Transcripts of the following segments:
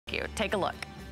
Take a look.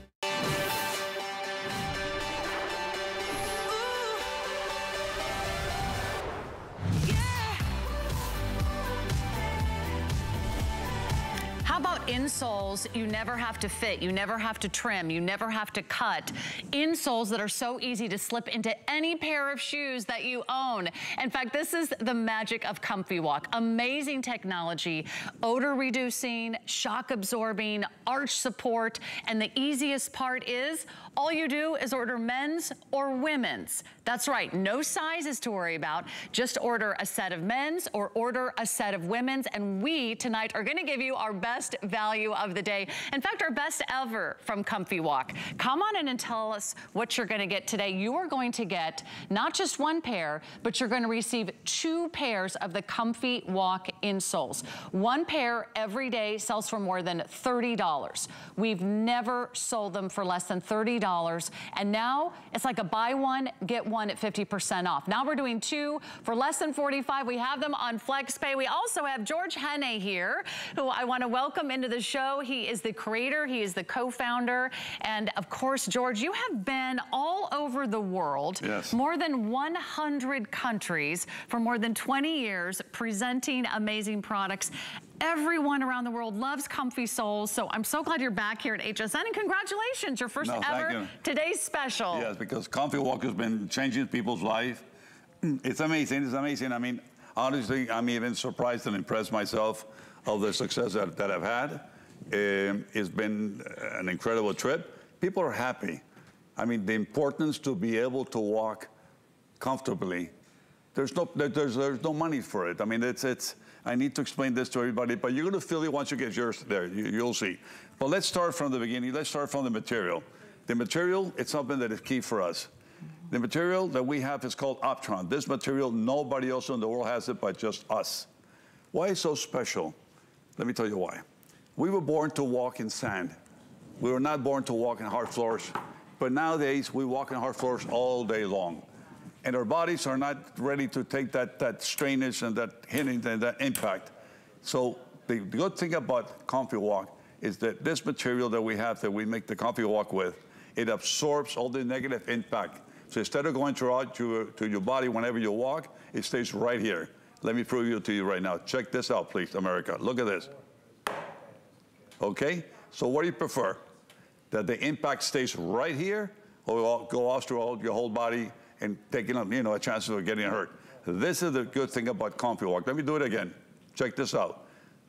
How about insoles you never have to fit, you never have to trim, you never have to cut? Insoles that are so easy to slip into any pair of shoes that you own. In fact, this is the magic of Comfy Walk. Amazing technology, odor reducing, shock absorbing, arch support, and the easiest part is all you do is order men's or women's. That's right, no sizes to worry about. Just order a set of men's or order a set of women's, and we tonight are gonna give you our best value of the day. In fact, our best ever from Comfy Walk. Come on in and tell us what you're gonna get today. You are going to get not just one pair, but you're gonna receive 2 pairs of the Comfy Walk insoles. One pair every day sells for more than $30. We've never sold them for less than $30. And now it's like a buy one, get one at 50% off. Now we're doing 2 for less than $45. We have them on FlexPay. We also have George Henne here, who I want to welcome into the show. He is the creator, he is the co-founder, and of course, George, you have been all over the world, yes, more than 100 countries for more than 20 years, presenting amazing products. Everyone around the world loves comfy soles, so I'm so glad you're back here at HSN, and congratulations, your first ever Today's Special. Yes, because Comfy Walk has been changing people's life. It's amazing, it's amazing. I mean, honestly, I'm even surprised and impressed myself of the success that I've had. It's been an incredible trip. People are happy. I mean, the importance to be able to walk comfortably. There's no money for it. I mean, I need to explain this to everybody, but you're gonna feel it once you get yours there, you'll see. But let's start from the beginning. Let's start from the material. The material, it's something that is key for us. The material that we have is called Optron. This material, nobody else in the world has it but just us. Why is it so special? Let me tell you why. We were born to walk in sand. We were not born to walk in hard floors, but nowadays we walk in hard floors all day long. And our bodies are not ready to take that strainage and that hitting and that impact. So the good thing about Comfy Walk is that this material that we have, that we make the Comfy Walk with, it absorbs all the negative impact. So instead of going throughout to your body whenever you walk, it stays right here. Let me prove it to you right now. Check this out, please, America. Look at this. Okay? So what do you prefer? That the impact stays right here, or go off through your whole body and taking a chance of getting hurt? This is the good thing about Comfy Walk. Let me do it again. Check this out.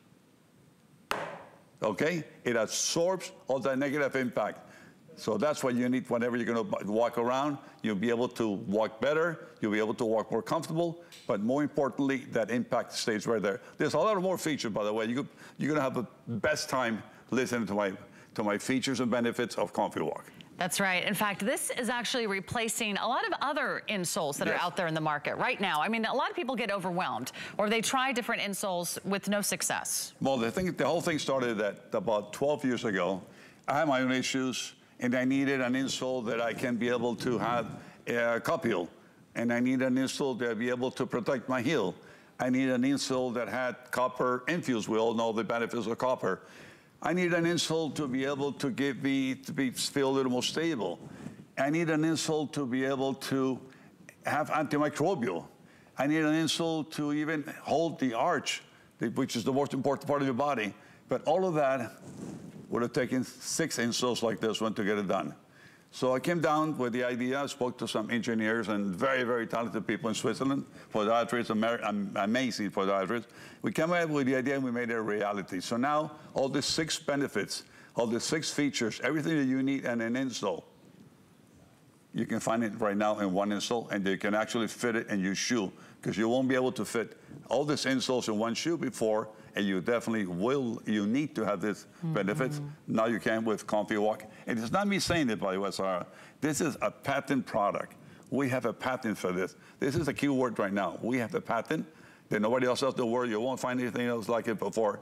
Okay? It absorbs all that negative impact. So that's what you need whenever you're gonna walk around. You'll be able to walk better, you'll be able to walk more comfortable, but more importantly, that impact stays right there. There's a lot of more features, by the way. You're gonna have the best time listening to my features and benefits of Comfy Walk. That's right. In fact, this is actually replacing a lot of other insoles that are out there in the market right now. I mean, a lot of people get overwhelmed, or they try different insoles with no success. Well, the whole thing started about 12 years ago. I had my own issues, and I needed an insole that I can be able to have a cup heel. And I need an insole that be able to protect my heel. I need an insole that had copper infused. We all know the benefits of copper. I need an insole to be able to feel a little more stable. I need an insole to be able to have antimicrobial. I need an insole to even hold the arch, which is the most important part of your body. But all of that would have taken 6 insoles like this one to get it done. So I came down with the idea, I spoke to some engineers and very, very talented people in Switzerland, podiatrists, amazing podiatrists. We came up with the idea and we made it a reality. So now all the 6 benefits, all the 6 features, everything that you need in an insole, you can find it right now in one insole, and you can actually fit it in your shoe, because you won't be able to fit all these insoles in one shoe before, and you definitely you need to have these benefits. Now you can with Comfy Walk. And it's not me saying it, by the way, Sarah. This is a patent product. We have a patent for this. This is a key word right now. We have a patent that nobody else has in the world. You won't find anything else like it before.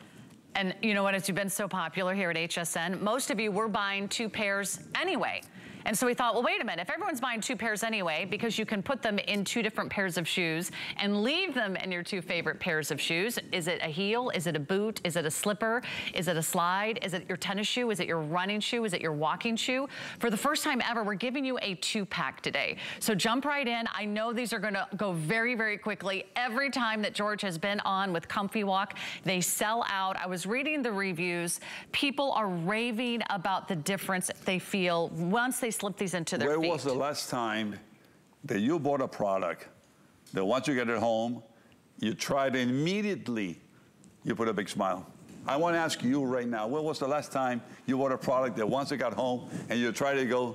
And you know what, it's been so popular here at HSN, most of you were buying 2 pairs anyway. And so we thought, well, wait a minute, if everyone's buying 2 pairs anyway, because you can put them in 2 different pairs of shoes and leave them in your 2 favorite pairs of shoes. Is it a heel? Is it a boot? Is it a slipper? Is it a slide? Is it your tennis shoe? Is it your running shoe? Is it your walking shoe? For the first time ever, we're giving you a 2-pack today. So jump right in. I know these are gonna go very, very quickly. Every time that George has been on with Comfy Walk, they sell out. I was reading the reviews. People are raving about the difference they feel once they slip these into their feet. Where was the last time that you bought a product that once you get it home, you tried it immediately, you put a big smile? I want to ask you right now, when was the last time you bought a product that once it got home and you tried to go,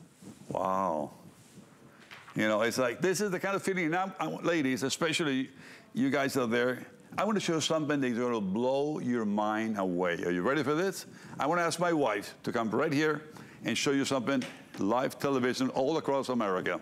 wow. You know, it's like, this is the kind of feeling. Now, ladies, especially you guys out there, I want to show you something that's going to blow your mind away. Are you ready for this? I want to ask my wife to come right here and show you something, live television all across America.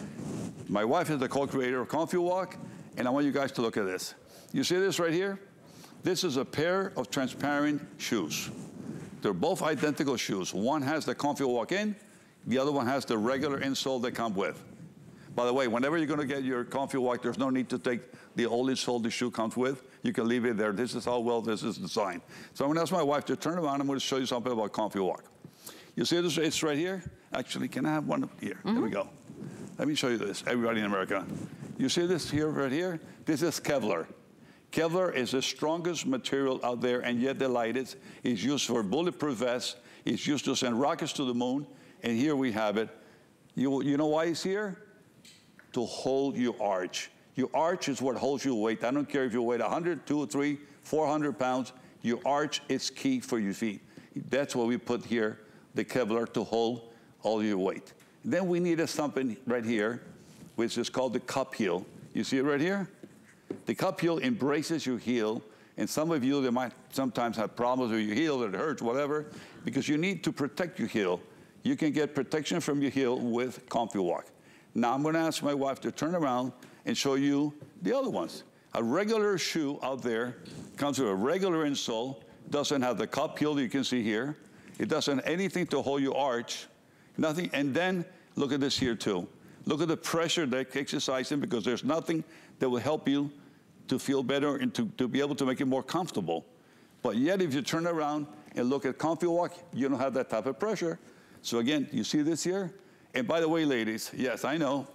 My wife is the co-creator of Comfy Walk, and I want you guys to look at this. You see this right here? This is a pair of transparent shoes. They're both identical shoes. One has the Comfy Walk in, the other one has the regular insole they come with. By the way, whenever you're going to get your Comfy Walk, there's no need to take the old insole the shoe comes with. You can leave it there. This is how well this is designed. So I'm going to ask my wife to turn around. I'm going to show you something about Comfy Walk. You see this? It's right here. Actually, can I have one here? There we go. Let me show you this, everybody in America. You see this here, right here? This is Kevlar. Kevlar is the strongest material out there, and yet the lightest. It's used for bulletproof vests. It's used to send rockets to the moon. And here we have it. You know why it's here? To hold your arch. Your arch is what holds your weight. I don't care if you weigh 100, 200, 300, 400 pounds. Your arch is key for your feet. That's what we put here, the Kevlar, to hold all your weight. Then we needed something right here, which is called the cup heel. You see it right here? The cup heel embraces your heel, and some of you, they might sometimes have problems with your heel, that it hurts, whatever, because you need to protect your heel. You can get protection from your heel with Comfy Walk. Now I'm going to ask my wife to turn around and show you the other ones. A regular shoe out there comes with a regular insole, doesn't have the cup heel you can see here. It doesn't have anything to hold your arch, nothing. And then look at this here too. Look at the pressure that exercising, because there's nothing that will help you to feel better and to be able to make it more comfortable. But yet if you turn around and look at Comfy Walk, you don't have that type of pressure. So again, you see this here? And by the way, ladies, yes, I know,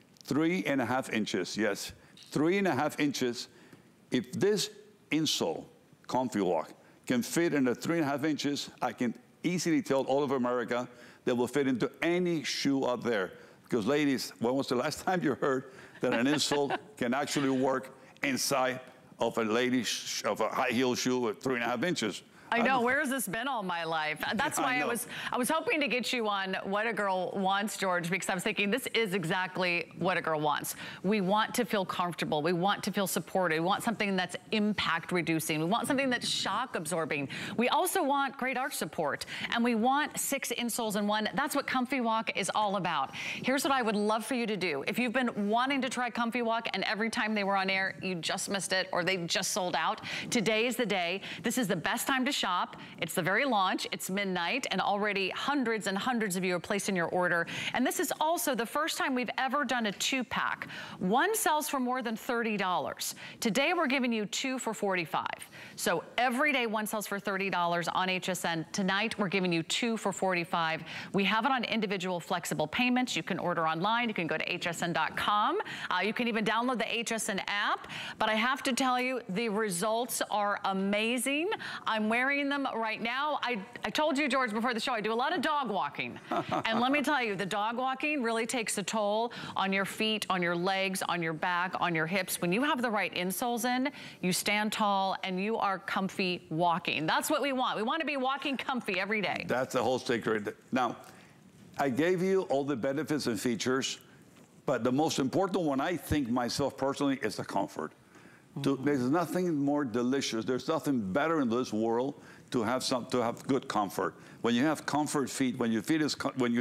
3.5 inches, yes, 3.5 inches. If this insole, Comfy Walk, can fit into 3.5 inches, I can easily tell all of America that will fit into any shoe out there. Because ladies, when was the last time you heard that an insole can actually work inside of a of a high heel shoe with 3.5 inches? I know, where has this been all my life? That's why I was hoping to get you on What a Girl Wants, George, because I was thinking this is exactly what a girl wants. We want to feel comfortable. We want to feel supported. We want something that's impact reducing. We want something that's shock absorbing. We also want great arch support, and we want 6 insoles in one. That's what Comfy Walk is all about. Here's what I would love for you to do. If you've been wanting to try Comfy Walk and every time they were on air, you just missed it or they just sold out, today is the day. This is the best time to shop. It's the very launch. It's midnight, and already hundreds and hundreds of you are placing your order. And this is also the first time we've ever done a 2-pack. One sells for more than $30. Today we're giving you 2 for $45. So every day one sells for $30 on HSN. Tonight we're giving you 2 for $45. We have it on individual flexible payments. You can order online. You can go to hsn.com. You can even download the HSN app. But I have to tell you, the results are amazing. I'm wearing them right now. I told you, George, before the show, I do a lot of dog walking. And let me tell you, the dog walking really takes a toll on your feet, on your legs, on your back, on your hips. When you have the right insoles in, you stand tall and you are comfy walking. That's what we want. We want to be walking comfy every day. That's the whole secret. Now, I gave you all the benefits and features, but the most important one, I think myself personally, is the comfort. There's nothing more delicious. There's nothing better in this world to have good comfort. When you have comfort feet, when your feet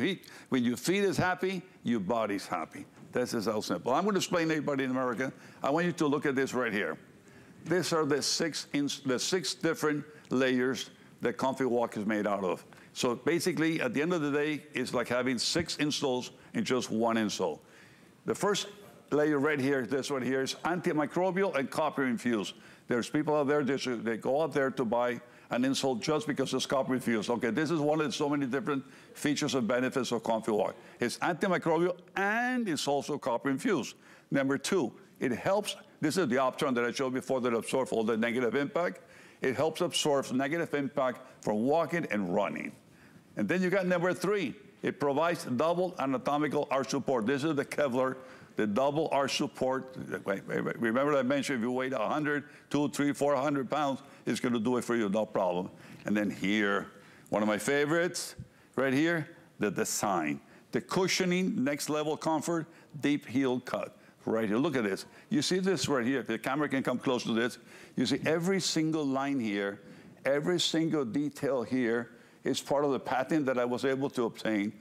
is happy, your body's happy. This is how simple. I'm going to explain to everybody in America. I want you to look at this right here. These are the 6 different layers that Comfy Walk is made out of. So basically, at the end of the day, it's like having 6 insoles in just 1 insole. The first layer right here, this one here, is antimicrobial and copper infused. There's people out there, they go out there to buy an insole just because it's copper infused. Okay, this is one of the so many different features and benefits of Comfy Walk. It's antimicrobial and it's also copper infused. Number 2, it helps, this is the option that I showed before that absorbs all the negative impact. It helps absorb negative impact from walking and running. And then you got number 3, it provides double anatomical arch support. This is the Kevlar, the double arch support. Remember I mentioned if you weigh 100, 200, 300, 400 pounds, it's gonna do it for you, no problem. And then here, one of my favorites, right here, the design. The cushioning, next level comfort, deep heel cut. Right here, look at this. You see this right here, if the camera can come close to this, you see every single line here, every single detail here is part of the patent that I was able to obtain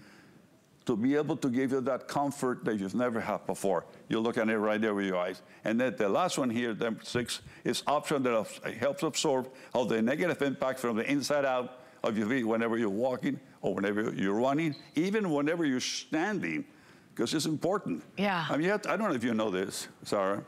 to be able to give you that comfort that you've never had before. You look at it right there with your eyes. And then the last one here, number 6, is option that helps absorb all the negative impact from the inside out of your feet whenever you're walking or whenever you're running, even whenever you're standing, because it's important. Yeah. I mean, I don't know if you know this, Sarah,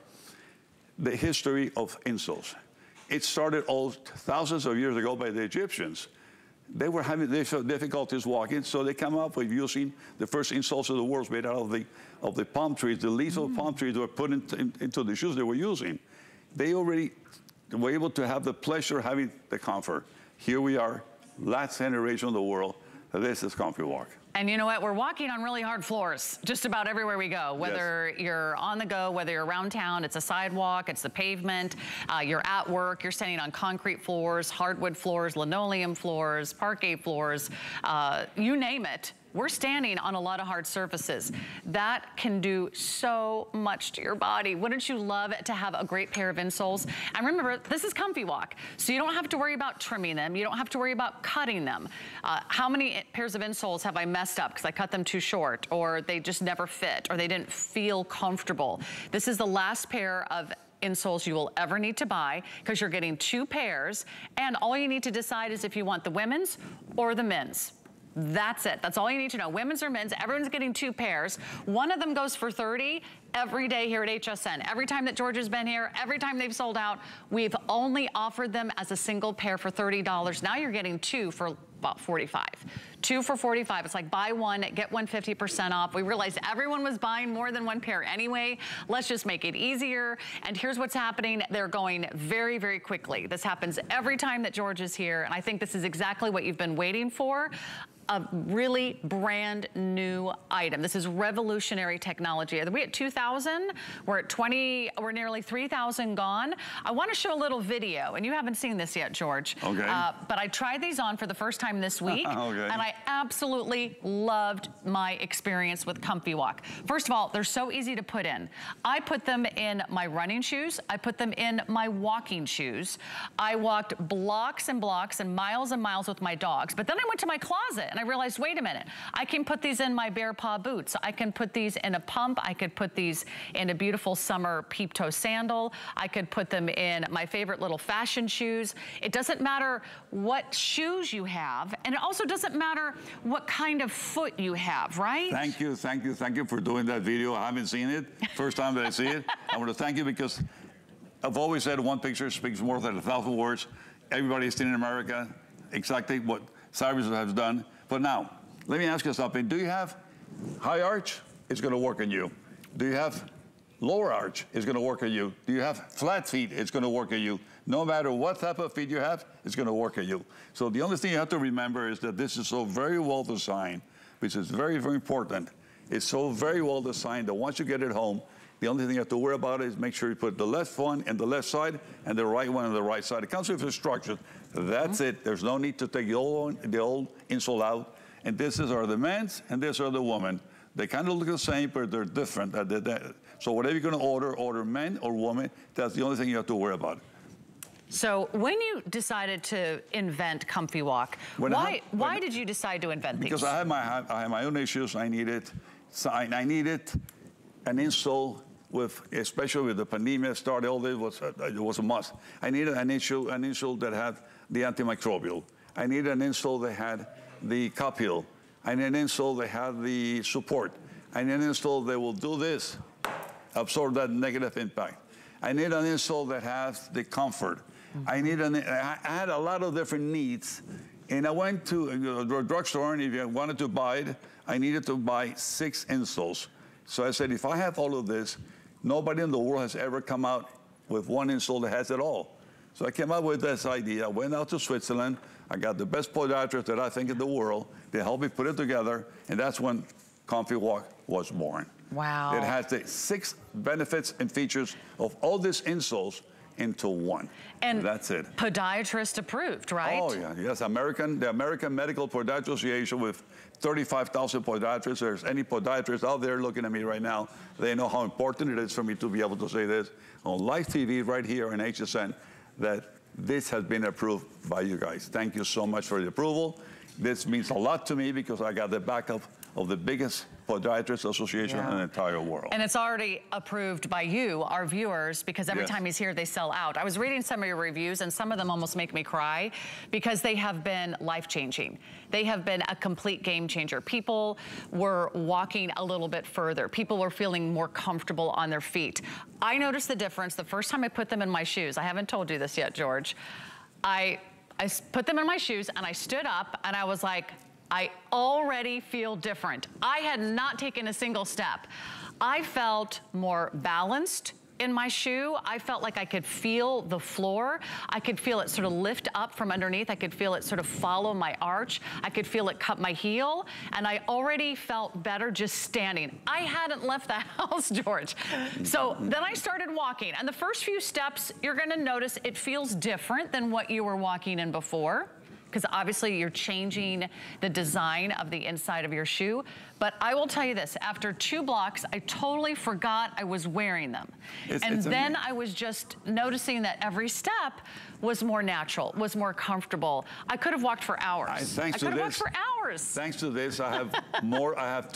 the history of insoles. It started thousands of years ago by the Egyptians. They were having difficulties walking, so they came up with using the first insoles of the world made out of the palm trees. The leaves of palm trees were put into the shoes they were using. They already were able to have the pleasure of having the comfort. Here we are, last generation of the world. This is Comfy Walk. And you know what? We're walking on really hard floors just about everywhere we go. Whether you're on the go, whether you're around town, it's a sidewalk, it's the pavement, you're at work, you're standing on concrete floors, hardwood floors, linoleum floors, parquet floors, you name it. We're standing on a lot of hard surfaces. That can do so much to your body. Wouldn't you love to have a great pair of insoles? And remember, this is Comfy Walk, so you don't have to worry about trimming them. You don't have to worry about cutting them. How many pairs of insoles have I messed up because I cut them too short, or they just never fit, or they didn't feel comfortable? This is the last pair of insoles you will ever need to buy because you're getting 2 pairs, and all you need to decide is if you want the women's or the men's. That's it. That's all you need to know. Women's or men's, everyone's getting 2 pairs. One of them goes for $30 every day here at HSN. Every time that George has been here, every time they've sold out, we've only offered them as a single pair for $30. Now you're getting 2 for about $45. 2 for $45. It's like buy one, get one 50% off. We realized everyone was buying more than 1 pair anyway. Let's just make it easier. And here's what's happening. They're going very, very quickly. This happens every time that George is here. And I think this is exactly what you've been waiting for. A really brand new item. This is revolutionary technology. Are we at 2,000? We're at 20, we're nearly 3,000 gone. I want to show a little video, and you haven't seen this yet, George. Okay. But I tried these on for the first time this week, okay. and I absolutely loved my experience with Comfy Walk. First of all, they're so easy to put in. I put them in my running shoes. I put them in my walking shoes. I walked blocks and blocks and miles with my dogs, but then I went to my closet and I realized, wait a minute, I can put these in my bare paw boots. I can put these in a pump. I could put these in a beautiful summer peep toe sandal. I could put them in my favorite little fashion shoes. It doesn't matter what shoes you have, and it also doesn't matter what kind of foot you have, right? Thank you for doing that video. I haven't seen it. First time that I see it. I want to thank you because I've always said one picture speaks more than 1,000 words. Everybody's seen in America exactly what Cyrus has done. But now, let me ask you something. Do you have high arch? It's going to work on you. Do you have lower arch? It's going to work on you. Do you have flat feet? It's going to work on you. No matter what type of feet you have, it's going to work on you. So the only thing you have to remember is that this is so very well designed, which is very, very important. It's so very well designed that once you get it home, the only thing you have to worry about is make sure you put the left one in the left side and the right one on the right side. It comes with instructions. That's it. There's no need to take the old insole out. And this are the men's and these are the women. They kind of look the same, but they're different. So whatever you're going to order men or women, that's the only thing you have to worry about. So when you decided to invent Comfy Walk, why did you decide to invent these? Because I have my own issues. I needed an insole especially with the pandemic started, all this it was a must. I needed an insole that had the antimicrobial. I need an insole that had the cup heel. I need an insole that had the support. I need an insole that will do this, absorb that negative impact. I need an insole that has the comfort. I had a lot of different needs, and I went to a drugstore, and if I wanted to buy it, I needed to buy 6 insoles. So I said, if I have all of this, nobody in the world has ever come out with one insole that has it all. So I came up with this idea. I went out to Switzerland. I got the best podiatrist that I think in the world. They helped me put it together, and that's when Comfy Walk was born. Wow. It has the 6 benefits and features of all these insoles into one. And that's it. Podiatrist approved, right? Oh, yeah. Yes, the American Medical Podiatrist Association with 35,000 podiatrists. There's any podiatrist out there looking at me right now, they know how important it is for me to be able to say this on live TV right here in HSN, that this has been approved by you guys. Thank you so much for the approval. This means a lot to me because I got the backup of the biggest podiatrist association in the entire world. And it's already approved by you, our viewers, because every time he's here, they sell out. I was reading some of your reviews, and some of them almost make me cry because they have been life-changing. They have been a complete game changer. People were walking a little bit further. People were feeling more comfortable on their feet. I noticed the difference the first time I put them in my shoes. I haven't told you this yet, George. I put them in my shoes, and I stood up, and I was like, I already feel different. I had not taken a single step. I felt more balanced in my shoe. I felt like I could feel the floor. I could feel it sort of lift up from underneath. I could feel it sort of follow my arch. I could feel it cut my heel. And I already felt better just standing. I hadn't left the house, George. So then I started walking. And the first few steps, you're gonna notice it feels different than what you were walking in before, because obviously you're changing the design of the inside of your shoe. But I will tell you this, after 2 blocks, I totally forgot I was wearing them. And then I was just noticing that every step was more natural, was more comfortable. I could have walked for hours. I could have walked for hours. Thanks to this, I have I have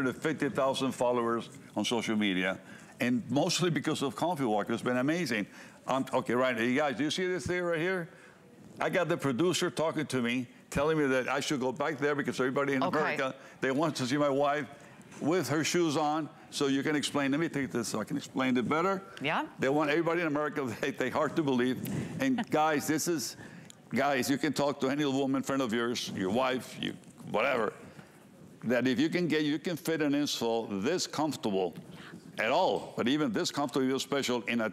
250,000 followers on social media, and mostly because of Comfy Walk. It's been amazing. Okay, right, you guys, do you see this thing right here? I got the producer talking to me, telling me that I should go back there because everybody in America, they want to see my wife with her shoes on, so you can explain. Let me take this so I can explain it better. Yeah. They want everybody in America, they hard to believe. And guys, guys, you can talk to any woman friend of yours, your wife, whatever, that if you can fit an insole this comfortable at all, but even this comfortable, even special, in a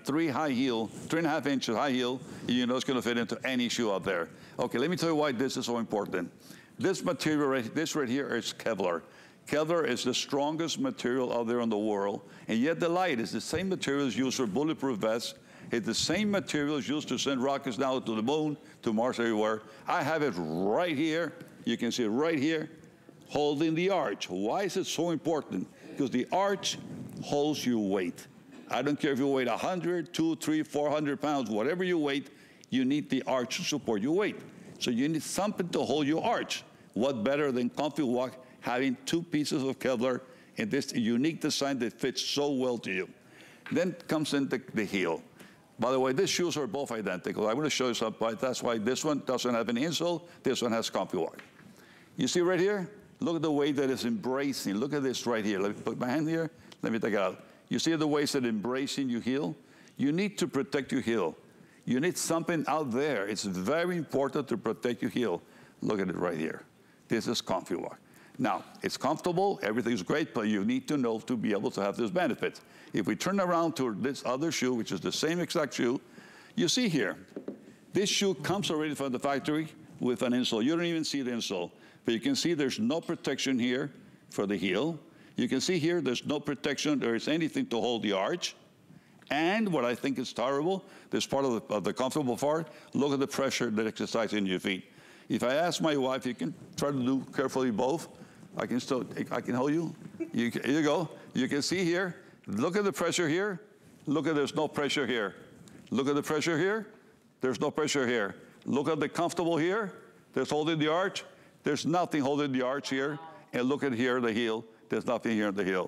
3.5 inches high heel, you know it's going to fit into any shoe out there. Okay, let me tell you why this is so important. This material, this right here is Kevlar. Kevlar is the strongest material out there in the world, and yet the light is the same materials used for bulletproof vests. It's the same materials used to send rockets down to the moon, to Mars, everywhere. I have it right here. You can see it right here, holding the arch. Why is it so important? Because the arch holds your weight. I don't care if you weigh 100, 200, 300, 400 pounds, whatever you weight, you need the arch to support your weight. So you need something to hold your arch. What better than Comfy Walk having 2 pieces of Kevlar in this unique design that fits so well to you. Then comes in the heel. By the way, these shoes are both identical. I'm going to show you something. That's why this one doesn't have an insole. This one has Comfy Walk. You see right here? Look at the way that it's embracing. Look at this right here. Let me put my hand here. Let me take it out. You see the ways that embracing your heel? You need to protect your heel. You need something out there. It's very important to protect your heel. Look at it right here. This is Comfy Walk. Now, it's comfortable, everything's great, but you need to know to be able to have this benefit. If we turn around to this other shoe, which is the same exact shoe, you see here, this shoe comes already from the factory with an insole. You don't even see the insole, but you can see there's no protection here for the heel. You can see here there's no protection, there is anything to hold the arch. And what I think is terrible, this part of the comfortable part, look at the pressure that exercises in your feet. If I ask my wife, you can try to do carefully both. I can hold you. Here you go. You can see here, look at the pressure here. Look at there's no pressure here. Look at the pressure here. There's no pressure here. Look at the comfortable here. There's holding the arch. There's nothing holding the arch here. And look at here, the heel. There's nothing here in the heel.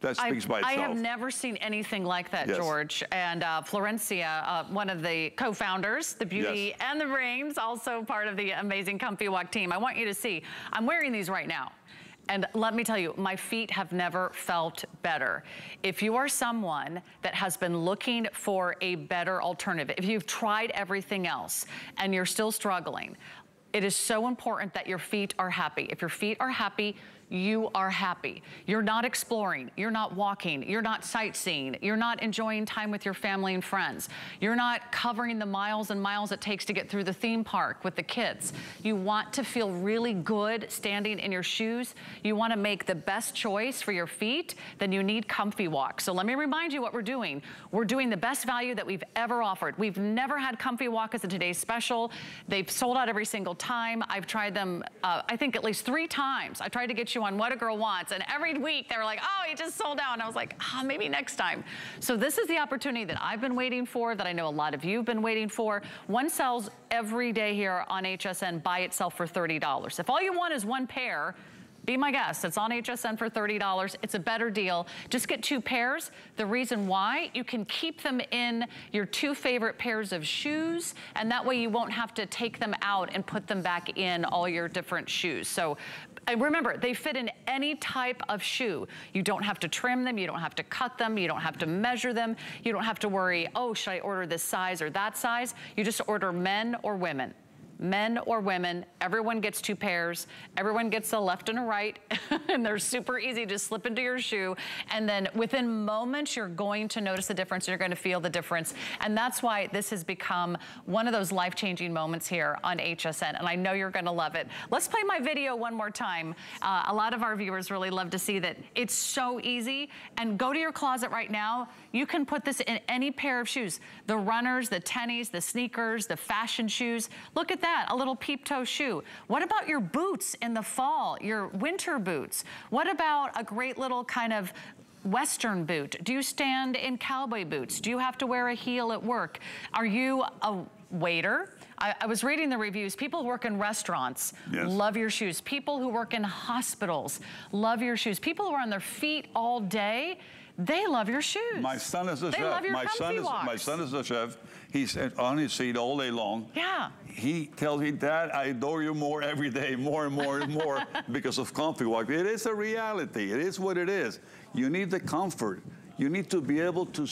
That speaks by itself. I have never seen anything like that, yes. George. And Florencia, one of the co-founders, the Beauty yes. and the Brains, also part of the amazing Comfy Walk team. I want you to see, I'm wearing these right now. And let me tell you, my feet have never felt better. If you are someone that has been looking for a better alternative, if you've tried everything else and you're still struggling, it is so important that your feet are happy. If your feet are happy, you are happy. You're not exploring, you're not walking, you're not sightseeing, you're not enjoying time with your family and friends. You're not covering the miles and miles it takes to get through the theme park with the kids. You want to feel really good standing in your shoes. You want to make the best choice for your feet, then you need Comfy Walk. So let me remind you what we're doing. We're doing the best value that we've ever offered. We've never had Comfy Walk as a today's special. They've sold out every single time. I've tried them, I think at least 3 times. I tried to get you on What a Girl Wants, and every week they were like, oh, it just sold out. And I was like, maybe next time. So this is the opportunity that I've been waiting for, that I know a lot of you have been waiting for. One sells every day here on HSN by itself for $30. If all you want is 1 pair, be my guest. It's on HSN for $30. It's a better deal. Just get 2 pairs. The reason why, you can keep them in your 2 favorite pairs of shoes, and that way you won't have to take them out and put them back in all your different shoes. So remember, they fit in any type of shoe. You don't have to trim them, you don't have to cut them, you don't have to measure them, you don't have to worry, oh, should I order this size or that size? You just order men or women. Men or women, everyone gets 2 pairs. Everyone gets a left and a right, and they're super easy to slip into your shoe. And then within moments, you're going to notice the difference. You're going to feel the difference. And that's why this has become one of those life-changing moments here on HSN. And I know you're going to love it. Let's play my video one more time. A lot of our viewers really love to see that it's so easy. And go to your closet right now. You can put this in any pair of shoes. The runners, the tennies, the sneakers, the fashion shoes. Look at that, a little peep toe shoe. What about your boots in the fall, your winter boots? What about a great little kind of Western boot? Do you stand in cowboy boots? Do you have to wear a heel at work? Are you a waiter? I was reading the reviews. People who work in restaurants yes. love your shoes. People who work in hospitals love your shoes. People who are on their feet all day, they love your shoes. My son is a they chef. Love your my son is a chef. He's on his seat all day long. Yeah. He tells me, Dad, I adore you more every day, more and more and more because of Comfy Walk. It is a reality. It is what it is. You need the comfort. You need to be able to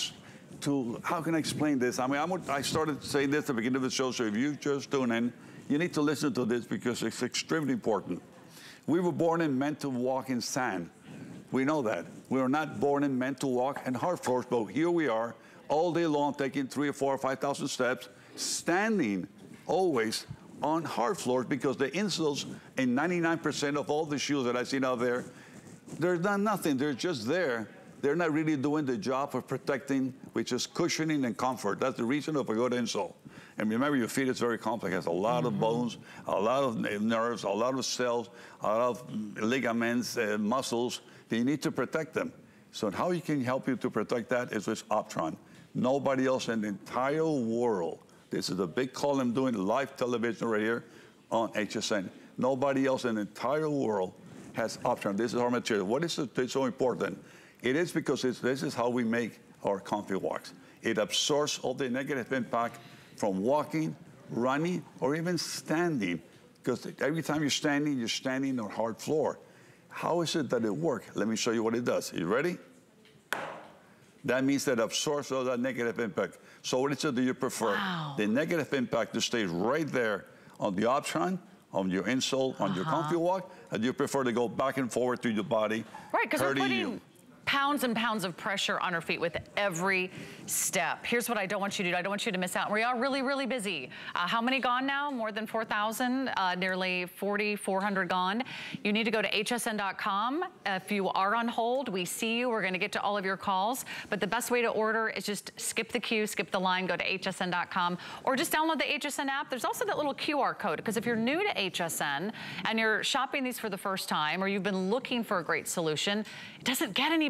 how can I explain this? I mean, I started saying this at the beginning of the show, so if you just tune in, you need to listen to this because it's extremely important. We were born and meant to walk in sand. We know that. We are not born and meant to walk in hard floors, but here we are all day long taking 3,000 or 4,000 or 5,000 steps, standing always on hard floors because the insoles in 99% of all the shoes that I've seen out there, they're not nothing. They're just there. They're not really doing the job of protecting, which is cushioning and comfort. That's the reason of a good insole. And remember, your feet is very complex. It has a lot of bones, a lot of nerves, a lot of cells, a lot of ligaments, muscles. You need to protect them. So how you can help you to protect that is with Optron. Nobody else in the entire world. This is a big call I'm doing live television right here on HSN. Nobody else in the entire world has Optron. This is our material. What is it so important? It is because this is how we make our Comfy Walks. It absorbs all the negative impact from walking, running, or even standing. Because every time you're standing on a hard floor. How is it that it works? Let me show you what it does. You ready? That means that it absorbs all that negative impact. So what is it that you prefer? Wow. The negative impact to stay right there on the Optron, on your insole, on your Comfy Walk, and you prefer to go back and forward through your body. Right, because we're putting pounds and pounds of pressure on our feet with every step. Here's what I don't want you to do. I don't want you to miss out. We are really, really busy. How many gone now? More than 4,000, nearly 4,400 gone. You need to go to hsn.com. If you are on hold, we see you. We're going to get to all of your calls. But the best way to order is just skip the queue, skip the line, go to hsn.com, or just download the HSN app. There's also that little QR code, because if you're new to HSN and you're shopping these for the first time, or you've been looking for a great solution, it doesn't get any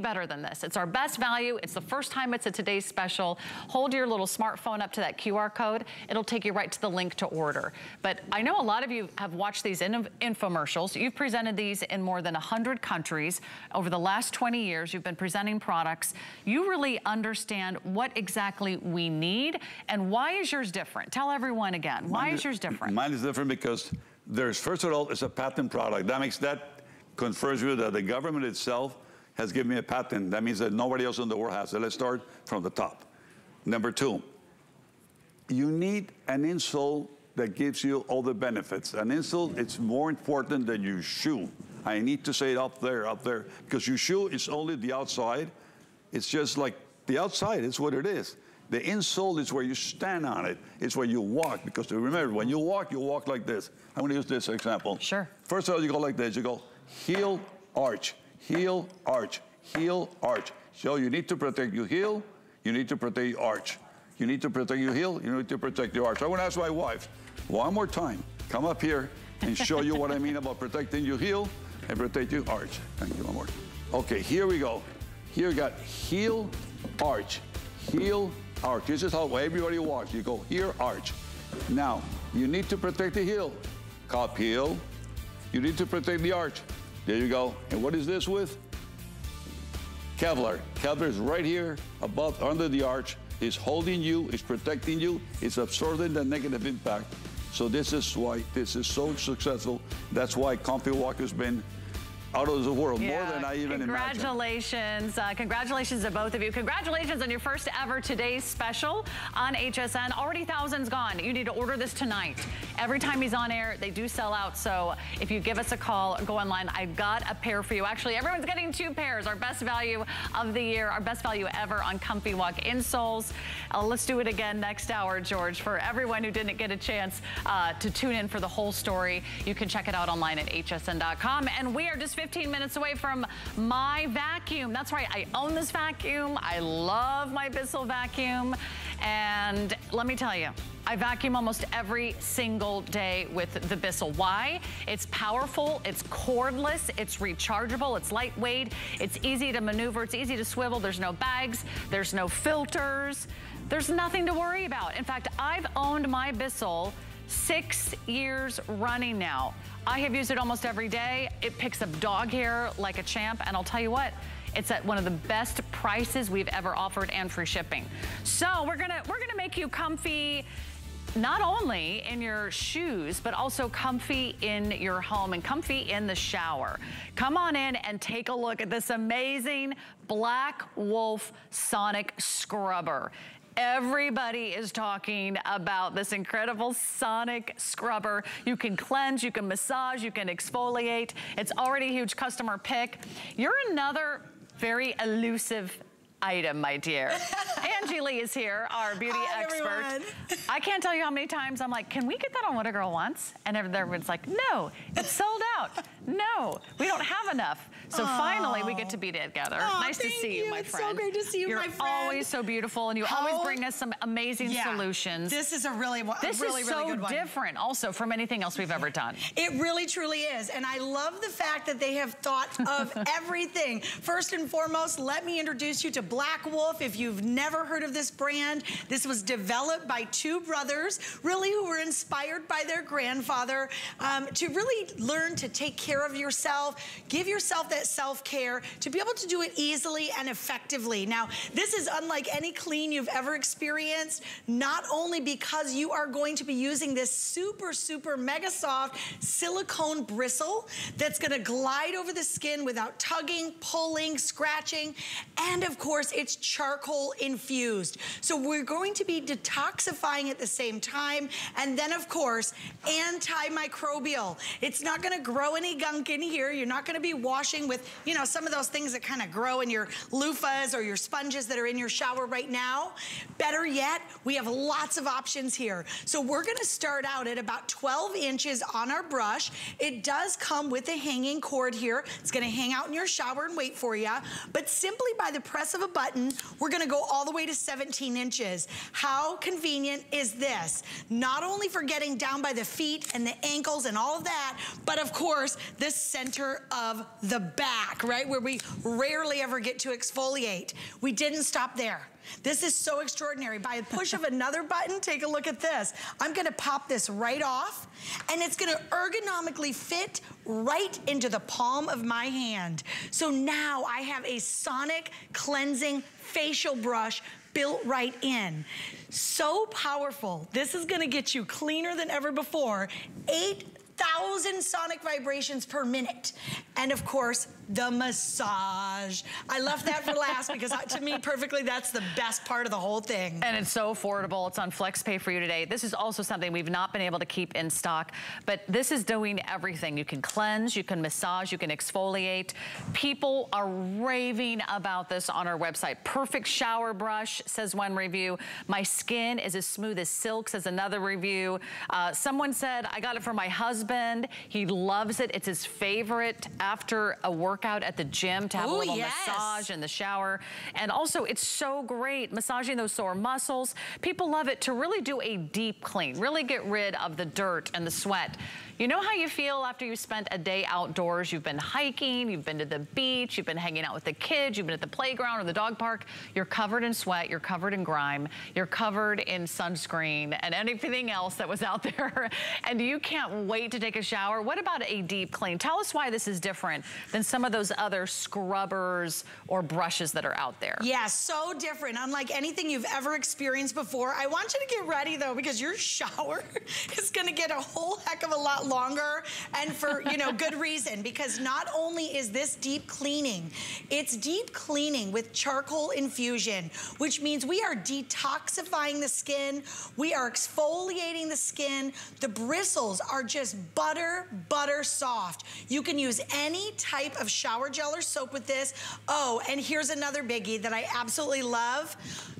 better than this. It's our best value. It's the first time it's a today's special. Hold your little smartphone up to that QR code. It'll take you right to the link to order. But I know a lot of you have watched these infomercials. You've presented these in more than 100 countries. Over the last 20 years, you've been presenting products. You really understand what exactly we need, and why is yours different? Tell everyone again, why is yours different? Mine is different because there's, first of all, it's a patent product. That confers you that the government itself has given me a patent. That means that nobody else in the world has it. Let's start from the top. Number two, you need an insole that gives you all the benefits. An insole, it's more important than your shoe. I need to say it up there, because your shoe is only the outside. It's just like the outside, it's what it is. The insole is where you stand on it. It's where you walk, because remember, when you walk like this. I'm gonna use this example. Sure. First of all, you go like this. You go heel, arch, heel, arch, heel, arch. So you need to protect your heel, you need to protect your arch. You need to protect your heel, you need to protect your arch. I want to ask my wife, one more time, come up here and show you what I mean about protecting your heel and protect your arch. Thank you, one more. Okay, here we go. Here we got heel, arch, heel, arch. This is how everybody walks. You go here, arch. Now, you need to protect the heel. Cup heel. You need to protect the arch. There you go. And what is this with? Kevlar. Kevlar is right here, above, under the arch. It's holding you, it's protecting you, it's absorbing the negative impact. So this is why this is so successful. That's why Comfy Walk has been out of the world, more than I even imagined. Congratulations. Congratulations to both of you. Congratulations on your first ever Today's Special on HSN. Already thousands gone. You need to order this tonight. Every time he's on air, they do sell out. So if you give us a call, go online. I've got a pair for you. Actually, everyone's getting 2 pairs. Our best value of the year, our best value ever on Comfy Walk insoles. Let's do it again next hour, George. For everyone who didn't get a chance to tune in for the whole story, you can check it out online at hsn.com. And we are just 15 minutes away from my vacuum. That's right, I own this vacuum. I love my Bissell vacuum. And let me tell you, I vacuum almost every single day with the Bissell. Why? It's powerful, it's cordless, it's rechargeable, it's lightweight, it's easy to maneuver, it's easy to swivel, there's no bags, there's no filters, there's nothing to worry about. In fact, I've owned my Bissell 6 years running now. I have used it almost every day. It picks up dog hair like a champ, and I'll tell you what, it's at one of the best prices we've ever offered and free shipping. So we're gonna make you comfy, not only in your shoes, but also comfy in your home and comfy in the shower. Come on in and take a look at this amazing Black Wolf Sonic Scrubber. Everybody is talking about this incredible sonic scrubber. You can cleanse, you can massage, you can exfoliate. It's already a huge customer pick. You're another very elusive item, my dear. Angie Lee is here, our beauty expert. Everyone. I can't tell you how many times I'm like, can we get that on What a Girl Wants? And everyone's like, no, it's sold out. No, we don't have enough. So finally, we get to be together. Nice to see you, my friend. It's so great to see you, my friend. You're always so beautiful, and you always bring us some amazing solutions. This is a really good one. This is so different also from anything else we've ever done. It really, truly is. And I love the fact that they have thought of everything. First and foremost, let me introduce you to Black Wolf. If you've never heard of this brand, this was developed by 2 brothers, really, who were inspired by their grandfather to really learn to take care of yourself, give yourself that self-care, to be able to do it easily and effectively. Now, this is unlike any clean you've ever experienced, not only because you are going to be using this super, super mega soft silicone bristle that's gonna glide over the skin without tugging, pulling, scratching, and of course, it's charcoal infused. So we're going to be detoxifying at the same time, and then of course, antimicrobial. It's not gonna grow any gunk in here. You're not gonna be washing with, you know, some of those things that kind of grow in your loofahs or your sponges that are in your shower right now. Better yet, we have lots of options here. So we're gonna start out at about 12 inches on our brush. It does come with a hanging cord here. It's gonna hang out in your shower and wait for you. But simply by the press of a button, we're gonna go all the way to 17 inches. How convenient is this? Not only for getting down by the feet and the ankles and all of that, but of course, the center of the back, right? Where we rarely ever get to exfoliate. We didn't stop there. This is so extraordinary. By a push of another button, take a look at this. I'm gonna pop this right off, and it's gonna ergonomically fit right into the palm of my hand. So now I have a sonic cleansing facial brush built right in. So powerful. This is gonna get you cleaner than ever before. 8,000 sonic vibrations per minute. And of course, the massage. I left that for last because to me, perfectly, that's the best part of the whole thing. And it's so affordable. It's on FlexPay for you today. This is also something we've not been able to keep in stock, but this is doing everything. You can cleanse, you can massage, you can exfoliate. People are raving about this on our website. Perfect shower brush, says one review. My skin is as smooth as silk, says another review. Someone said, I got it for my husband. He loves it. It's his favorite after a workout at the gym to have a little massage in the shower. And also, it's so great massaging those sore muscles. People love it to really do a deep clean, really get rid of the dirt and the sweat. You know how you feel after you spent a day outdoors? You've been hiking, you've been to the beach, you've been hanging out with the kids, you've been at the playground or the dog park. You're covered in sweat, you're covered in grime, you're covered in sunscreen and anything else that was out there. And you can't wait to take a shower. What about a deep clean? Tell us why this is different than some of those other scrubbers or brushes that are out there. Yeah, so different. Unlike anything you've ever experienced before. I want you to get ready though, because your shower is gonna get a whole heck of a lot longer, and for, you know, good reason, because not only is this deep cleaning, it's deep cleaning with charcoal infusion, which means we are detoxifying the skin, we are exfoliating the skin. The bristles are just butter soft. You can use any type of shower gel or soap with this. Oh, and here's another biggie that I absolutely love.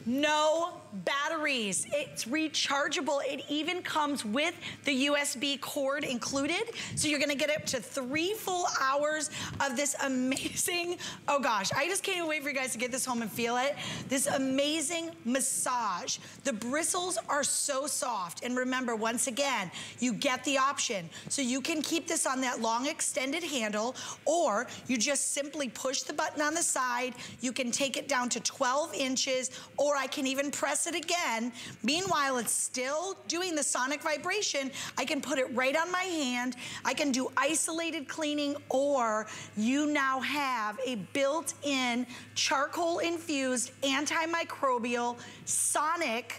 No batteries. It's rechargeable. It even comes with the USB cord included. So you're gonna get up to 3 full hours of this amazing, oh gosh, I just can't wait for you guys to get this home and feel it. This amazing massage. The bristles are so soft. And remember, once again, you get the option. So you can keep this on that long extended handle, or you just simply push the button on the side. You can take it down to 12 inches, or I can even press it again. Meanwhile, it's still doing the sonic vibration. I can put it right on my hand. I can do isolated cleaning, or you now have a built-in charcoal infused antimicrobial sonic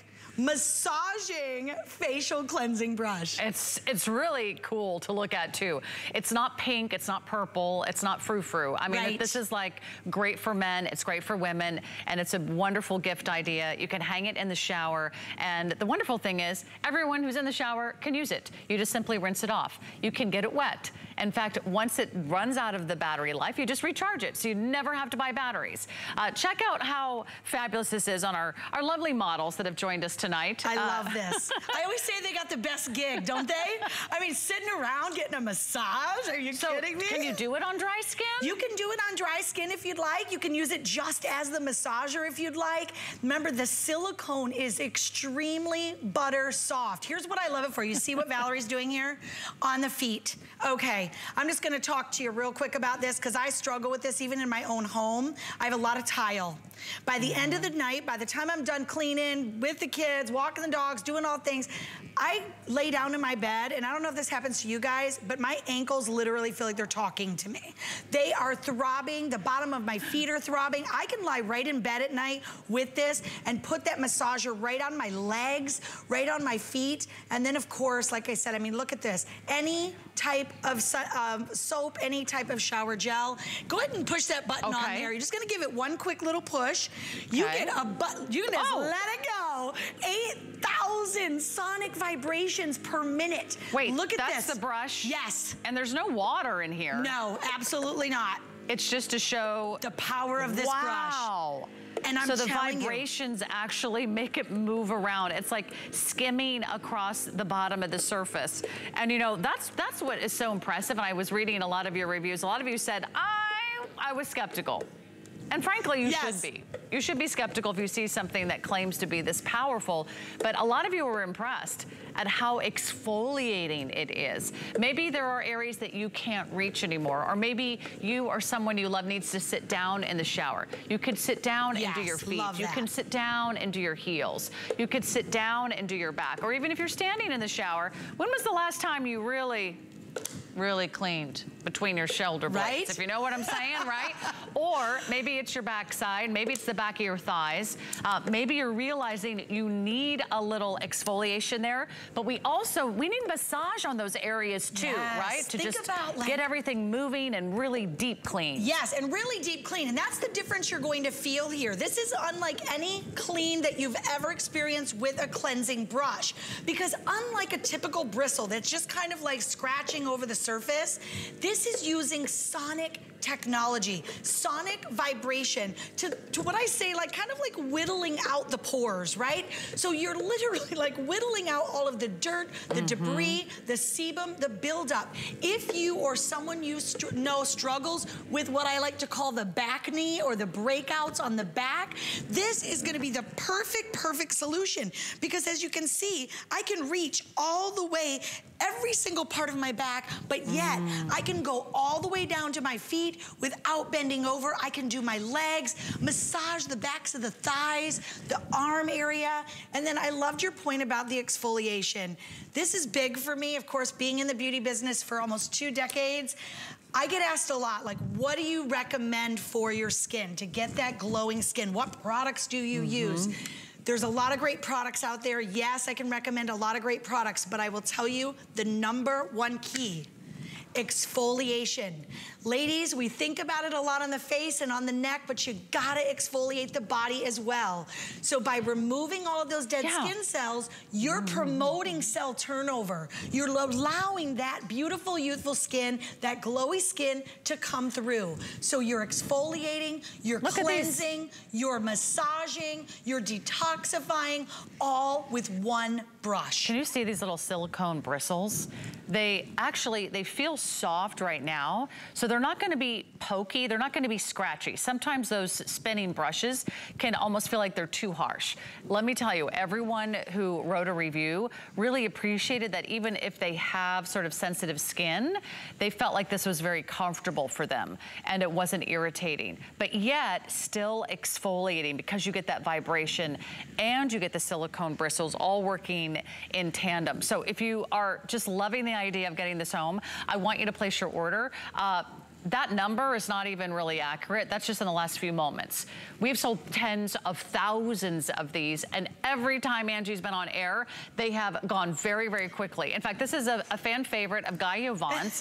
massaging facial cleansing brush. It's really cool to look at too. It's not pink, it's not purple, it's not frou-frou. I mean, this is like great for men, it's great for women, and it's a wonderful gift idea. You can hang it in the shower, and the wonderful thing is everyone who's in the shower can use it. You just simply rinse it off. You can get it wet. In fact, once it runs out of the battery life, you just recharge it, so you never have to buy batteries. Check out how fabulous this is on our lovely models that have joined us tonight. I love this. I always say they got the best gig, don't they? I mean, sitting around getting a massage, are you kidding me? Can you do it on dry skin? You can do it on dry skin if you'd like. You can use it just as the massager if you'd like. Remember, the silicone is extremely butter soft. Here's what I love it for. You see what Valerie's doing here? On the feet. Okay, I'm just gonna talk to you real quick about this because I struggle with this even in my own home. I have a lot of tile. By the end of the night, by the time I'm done cleaning with the kids, walking the dogs, doing all things, I lay down in my bed, and I don't know if this happens to you guys, but my ankles literally feel like they're talking to me. They are throbbing, the bottom of my feet are throbbing. I can lie right in bed at night with this and put that massager right on my legs, right on my feet, and then of course, like I said, I mean, look at this. Any type of soap, any type of shower gel. Go ahead and push that button on there. You're just gonna give it one quick little push. You get a button, you can just let it go. 8,000 sonic vibrations per minute. Wait, look at this. That's the brush? Yes. And there's no water in here. No, absolutely not. It's just to show the power of this brush. Wow. And I'm so the vibrations actually make it move around. It's like skimming across the bottom of the surface. And you know, that's what is so impressive. And I was reading a lot of your reviews. A lot of you said, I was skeptical. And frankly, you should be. You should be skeptical if you see something that claims to be this powerful. But a lot of you were impressed at how exfoliating it is. Maybe there are areas that you can't reach anymore, or maybe you or someone you love needs to sit down in the shower. You could sit down and do your feet. You can sit down and do your heels. You could sit down and do your back. Or even if you're standing in the shower, when was the last time you really cleaned between your shoulder blades, right? If you know what I'm saying, right? Or maybe it's your backside, maybe it's the back of your thighs. Maybe you're realizing you need a little exfoliation there, but we need massage on those areas too, right? To just get everything moving and really deep clean. Yes, and really deep clean, and that's the difference you're going to feel here. This is unlike any clean that you've ever experienced with a cleansing brush, because unlike a typical bristle that's just kind of like scratching over the surface, this is using sonic technology, sonic vibration to what I say, like kind of like whittling out the pores, right? So you're literally like whittling out all of the dirt, the debris, the sebum, the buildup. If you or someone you know struggles with what I like to call the back knee or the breakouts on the back, this is gonna be the perfect solution, because as you can see, I can reach all the way every single part of my back, but yet I can go all the way down to my feet without bending over. I can do my legs, massage the backs of the thighs, the arm area, and then I loved your point about the exfoliation. This is big for me, of course, being in the beauty business for almost 2 decades. I get asked a lot, like, what do you recommend for your skin to get that glowing skin? What products do you use? There's a lot of great products out there. Yes, I can recommend a lot of great products, but I will tell you the #1 key: exfoliation. Ladies, we think about it a lot on the face and on the neck, but you gotta exfoliate the body as well. So by removing all of those dead skin cells, you're promoting cell turnover. You're allowing that beautiful, youthful skin, that glowy skin to come through. So you're exfoliating, you're cleansing, you're massaging, you're detoxifying, all with one brush. Can you see these little silicone bristles? They feel soft right now, so they're not gonna be pokey, they're not gonna be scratchy. Sometimes those spinning brushes can almost feel like they're too harsh. Let me tell you, everyone who wrote a review really appreciated that even if they have sort of sensitive skin, they felt like this was very comfortable for them and it wasn't irritating, but yet still exfoliating, because you get that vibration and you get the silicone bristles all working in tandem. So if you are just loving the idea of getting this home, I want you to place your order. That number is not even really accurate. That's just in the last few moments. We've sold tens of thousands of these, and every time Angie's been on air, they have gone very, very quickly. In fact, this is a fan favorite of Guy Yovan's.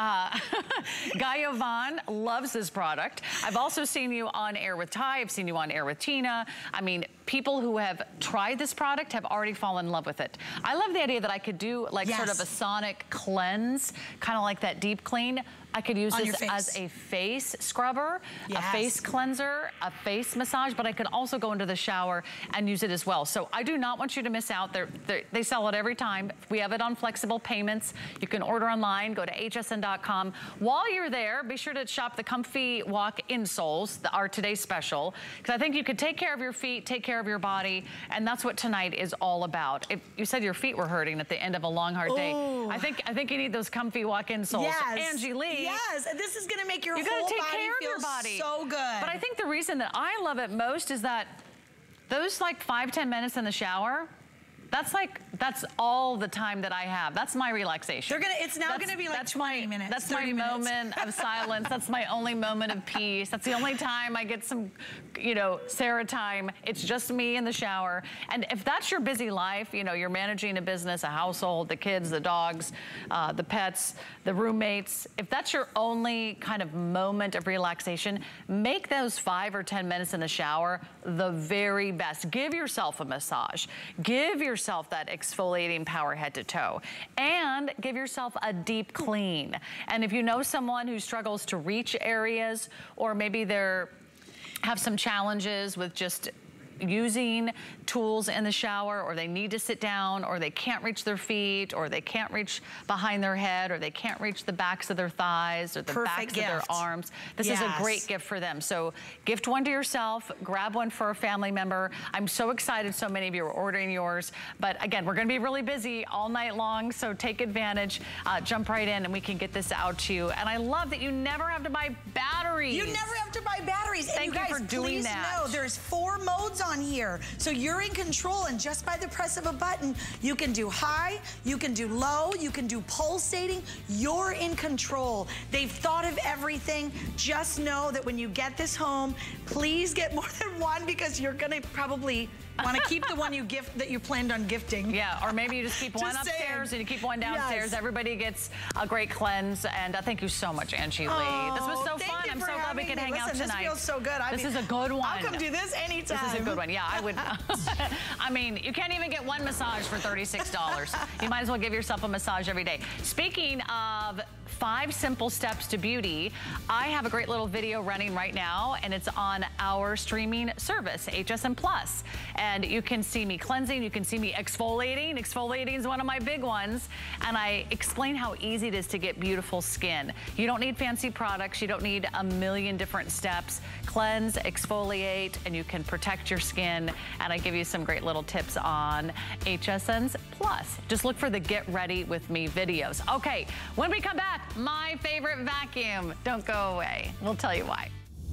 Guy Yovan loves this product. I've also seen you on air with Ty. I've seen you on air with Tina. I mean, people who have tried this product have already fallen in love with it. I love the idea that I could do like sort of a sonic cleanse, kind of like that deep clean. I could use this as a face scrubber, a face cleanser, a face massage, but I could also go into the shower and use it as well. So I do not want you to miss out. They sell it every time. We have it on flexible payments. You can order online, go to hsn.com. While you're there, be sure to shop the Comfy Walk insoles, our today's special, because I think you could take care of your feet, take care of your body, and that's what tonight is all about. If you said your feet were hurting at the end of a long, hard day, I think you need those Comfy Walk insoles. Angie Lee. Yes, and this is gonna make your whole body feel so good. But I think the reason that I love it most is that those like 5-10 minutes in the shower, that's all the time that I have. That's my relaxation. It's now gonna be like 20 minutes. That's my moment of silence. That's my only moment of peace. That's the only time I get some, Sarah time. It's just me in the shower. And if that's your busy life, you're managing a business, a household, the kids, the dogs, the pets, the roommates. If that's your only kind of moment of relaxation, make those 5 or 10 minutes in the shower the very best. Give yourself a massage. Give yourself that exfoliating power head to toe, and give yourself a deep clean. And if you know someone who struggles to reach areas, or maybe have some challenges with just using tools in the shower, or they need to sit down, or they can't reach their feet, or they can't reach behind their head, or they can't reach the backs of their thighs, or the backs of their arms. This is a great gift for them. So gift one to yourself, grab one for a family member. I'm so excited so many of you are ordering yours. But again, we're gonna be really busy all night long, so take advantage, jump right in, and we can get this out to you. And I love that you never have to buy batteries. You never have to buy batteries. Thank you for doing that. Please know there's 4 modes on here. So you're in control, and just by the press of a button, you can do high, you can do low, you can do pulsating. You're in control. They've thought of everything. Just know that when you get this home, please get more than one, because you're gonna probably want to keep the one that you planned on gifting. Yeah, or maybe you just keep one upstairs and you keep one downstairs. Everybody gets a great cleanse. And thank you so much, Angie Lee. This was so fun. I'm so glad we could hang out tonight. This feels so good. This is a good one. I'll come do this anytime. This is a good one. Yeah, I would. I mean, you can't even get one massage for $36. You might as well give yourself a massage every day. Speaking of 5 simple steps to beauty, I have a great little video running right now, and it's on our streaming service, HSN Plus. And you can see me cleansing, you can see me exfoliating. Exfoliating is one of my big ones. And I explain how easy it is to get beautiful skin. You don't need fancy products. You don't need a million different steps. Cleanse, exfoliate, and you can protect your skin. And I give you some great little tips on HSN's Plus. Just look for the Get Ready With Me videos. Okay, when we come back, my favorite vacuum. Don't go away. We'll tell you why.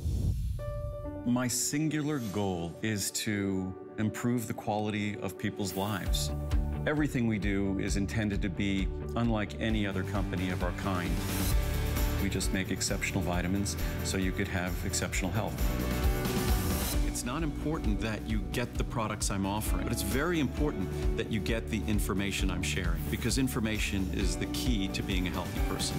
My singular goal is to improve the quality of people's lives. Everything we do is intended to be unlike any other company of our kind. We just make exceptional vitamins so you could have exceptional health. It's not important that you get the products I'm offering, but it's very important that you get the information I'm sharing, because information is the key to being a healthy person.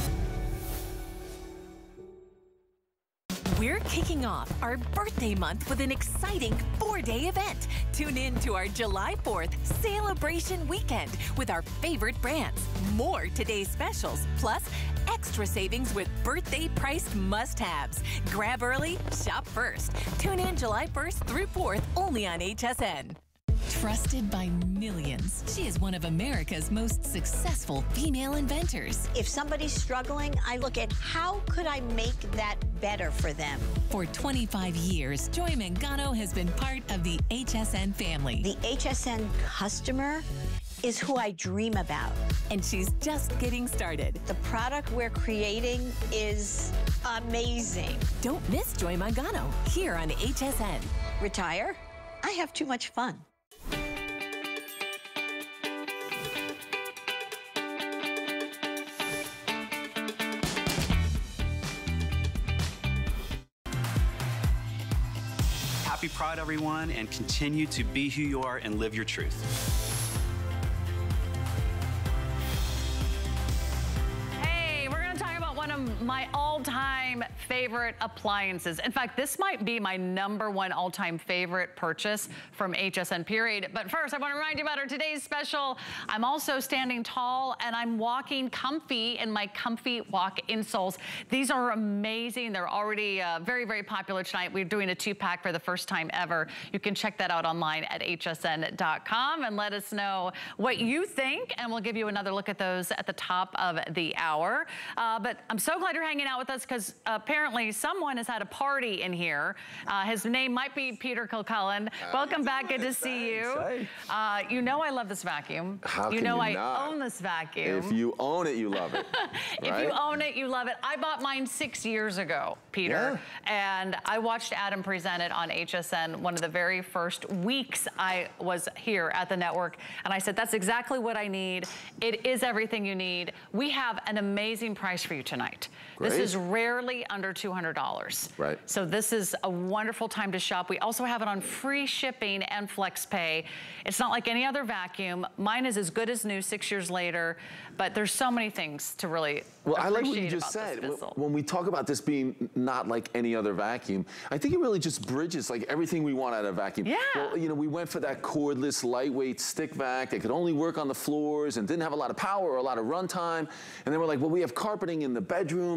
We're kicking off our birthday month with an exciting 4-day event. Tune in to our July 4th celebration weekend with our favorite brands, more today's specials, plus extra savings with birthday priced must-haves. Grab early, shop first. Tune in July 1st through 4th only on HSN. Trusted by millions, she is one of America's most successful female inventors. If somebody's struggling, I look at how could I make that better for them. For 25 years, Joy Mangano has been part of the HSN family. The HSN customer is who I dream about. And she's just getting started. The product we're creating is amazing. Don't miss Joy Mangano here on HSN. Retire? I have too much fun. Happy Pride, everyone, and continue to be who you are and live your truth. My all-time favorite appliances. In fact, this might be my #1 all-time favorite purchase from HSN, period. But first, I want to remind you about our today's special. I'm also standing tall and I'm walking comfy in my Comfy Walk insoles. These are amazing. They're already very, very popular tonight. We're doing a 2-pack for the first time ever. You can check that out online at hsn.com and let us know what you think, and we'll give you another look at those at the top of the hour. But I'm so glad you're hanging out with us, because apparently someone has had a party in here. His name might be Peter Kilcullen. Welcome back. Good to see you. You know I love this vacuum. How you can know you I not? own this vacuum. If you own it, you love it. If right? you own it, you love it. I bought mine 6 years ago, Peter. Yeah. And I watched Adam present it on HSN one of the very first weeks I was here at the network. And I said, that's exactly what I need. It is everything you need. We have an amazing price for you tonight. Great. This is rarely under $200. Right. So this is a wonderful time to shop. We also have it on free shipping and flex pay. It's not like any other vacuum. Mine is as good as new 6 years later, but there's so many things to really Well, I like appreciate what you just about said. this Bissell. When we talk about this being not like any other vacuum, I think it really just bridges like everything we want out of a vacuum. Yeah. Well, you know, we went for that cordless, lightweight stick vac that could only work on the floors and didn't have a lot of power or a lot of runtime. And then we're like, well, we have carpeting in the bedrooms, and I really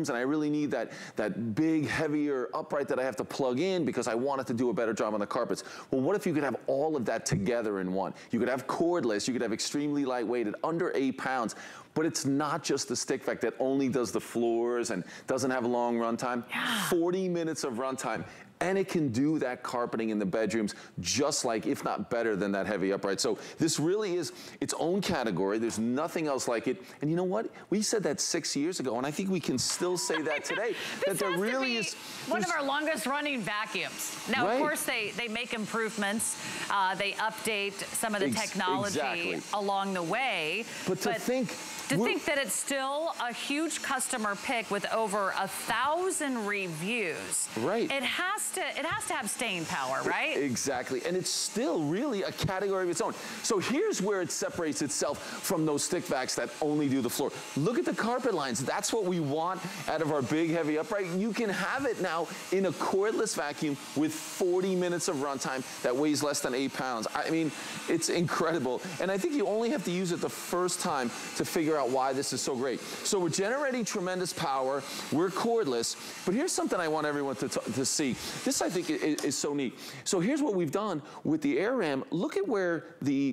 really need that big, heavier upright that I have to plug in because I want it to do a better job on the carpets. Well, what if you could have all of that together in one? You could have cordless, you could have extremely lightweighted, under 8 pounds. But it's not just the stick vac that only does the floors and doesn't have a long runtime. 40 minutes of runtime. And it can do that carpeting in the bedrooms just like, if not better than that heavy upright. So this really is its own category. There's nothing else like it. And you know what? We said that 6 years ago, and I think we can still say that today. This that there has really to be is one of our longest running vacuums. Now, of course, they make improvements. They update some of the technology along the way. But to think that it's still a huge customer pick with over 1,000 reviews. Right. It has to have staying power, right? Exactly. And it's still really a category of its own. So here's where it separates itself from those stick vacs that only do the floor. Look at the carpet lines. That's what we want out of our big, heavy upright. You can have it now in a cordless vacuum with 40 minutes of runtime that weighs less than 8 pounds. I mean, it's incredible. And I think you only have to use it the first time to figure out why this is so great. So we're generating tremendous power. We're cordless. But here's something I want everyone to see. This, I think, is so neat. So here's what we've done with the AirRam. Look at where the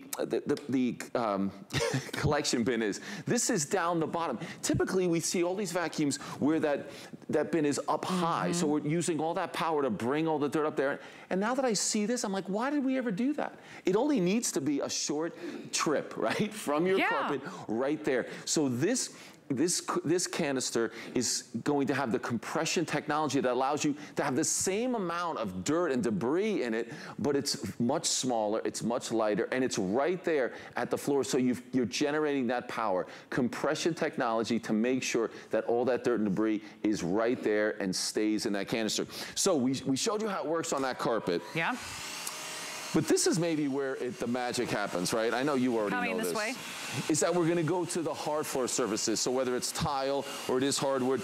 collection bin is. This is down the bottom. Typically, we see all these vacuums where that bin is up high. So we're using all that power to bring all the dirt up there. And now that I see this, I'm like, why did we ever do that? It only needs to be a short trip, right, from your carpet right there. So this canister is going to have the compression technology that allows you to have the same amount of dirt and debris in it, but it's much smaller, it's much lighter, and it's right there at the floor. So you're generating that power. Compression technology to make sure that all that dirt and debris is right there and stays in that canister. So we showed you how it works on that carpet. Yeah. But this is maybe where the magic happens, right? I know you already know this. Coming this way. Is that we're going to go to the hard floor surfaces. So whether it's tile or it is hardwood,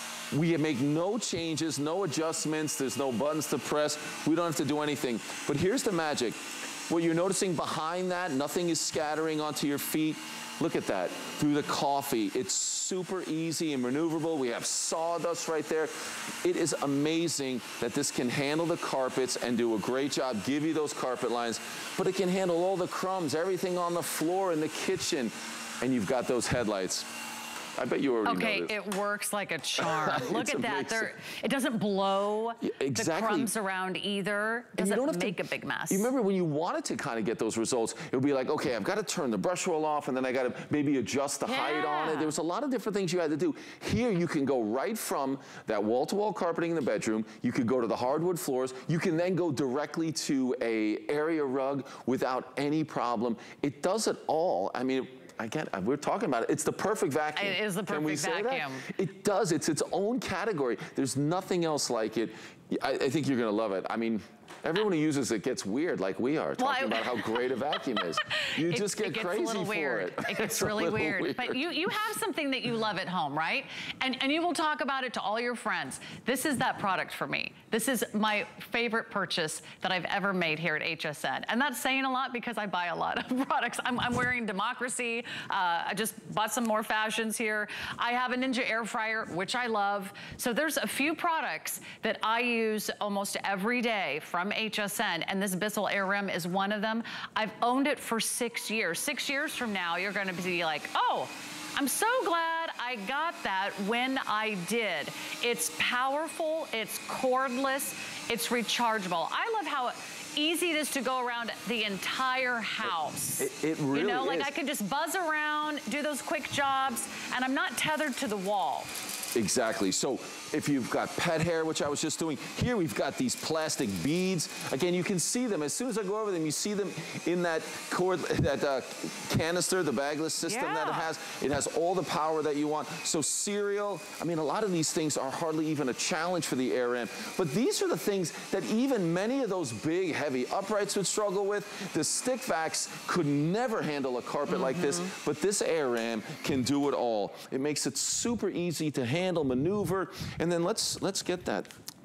we make no changes, no adjustments. There's no buttons to press. We don't have to do anything. But here's the magic. What you're noticing behind that, nothing is scattering onto your feet. Look at that, through the coffee. It's super easy and maneuverable. We have sawdust right there. It is amazing that this can handle the carpets and do a great job, give you those carpet lines, but it can handle all the crumbs, everything on the floor in the kitchen, and you've got those headlights. I bet you already know this. Okay, it works like a charm. Look at that. It doesn't blow the crumbs around either. It doesn't make a big mess. You remember when you wanted to kind of get those results, it would be like, okay, I've got to turn the brush roll off, and then I got to maybe adjust the height on it. There was a lot of different things you had to do. Here, you can go right from that wall-to-wall carpeting in the bedroom. You could go to the hardwood floors. You can then go directly to a area rug without any problem. It does it all. I mean, again, we're talking about it. It's the perfect vacuum. It is the perfect vacuum. It does. It's its own category. There's nothing else like it. I think you're going to love it. I mean, everyone who uses it gets weird like we are, talking about how great a vacuum is. You just get crazy for it. It gets really weird. But you have something that you love at home, right? And you will talk about it to all your friends. This is that product for me. This is my favorite purchase that I've ever made here at HSN. And that's saying a lot because I buy a lot of products. I'm wearing Democracy. I just bought some more fashions here. I have a Ninja air fryer, which I love. So there's a few products that I use almost every day from HSN, and this Bissell AirRam is one of them. I've owned it for 6 years. 6 years from now, you're gonna be like, oh, I'm so glad I got that when I did. It's powerful, it's cordless, it's rechargeable. I love how easy it is to go around the entire house. It really is. You know, like I can just buzz around, do those quick jobs, and I'm not tethered to the wall. Exactly. So if you've got pet hair, which I was just doing, here we've got these plastic beads. Again, you can see them. As soon as I go over them, you see them in that canister, the bagless system that it has. It has all the power that you want. So cereal, I mean, a lot of these things are hardly even a challenge for the AirRam. But these are the things that even many of those big, heavy uprights would struggle with. The stick vacs could never handle a carpet like this, but this AirRam can do it all. It makes it super easy to handle, maneuver, and then let's get that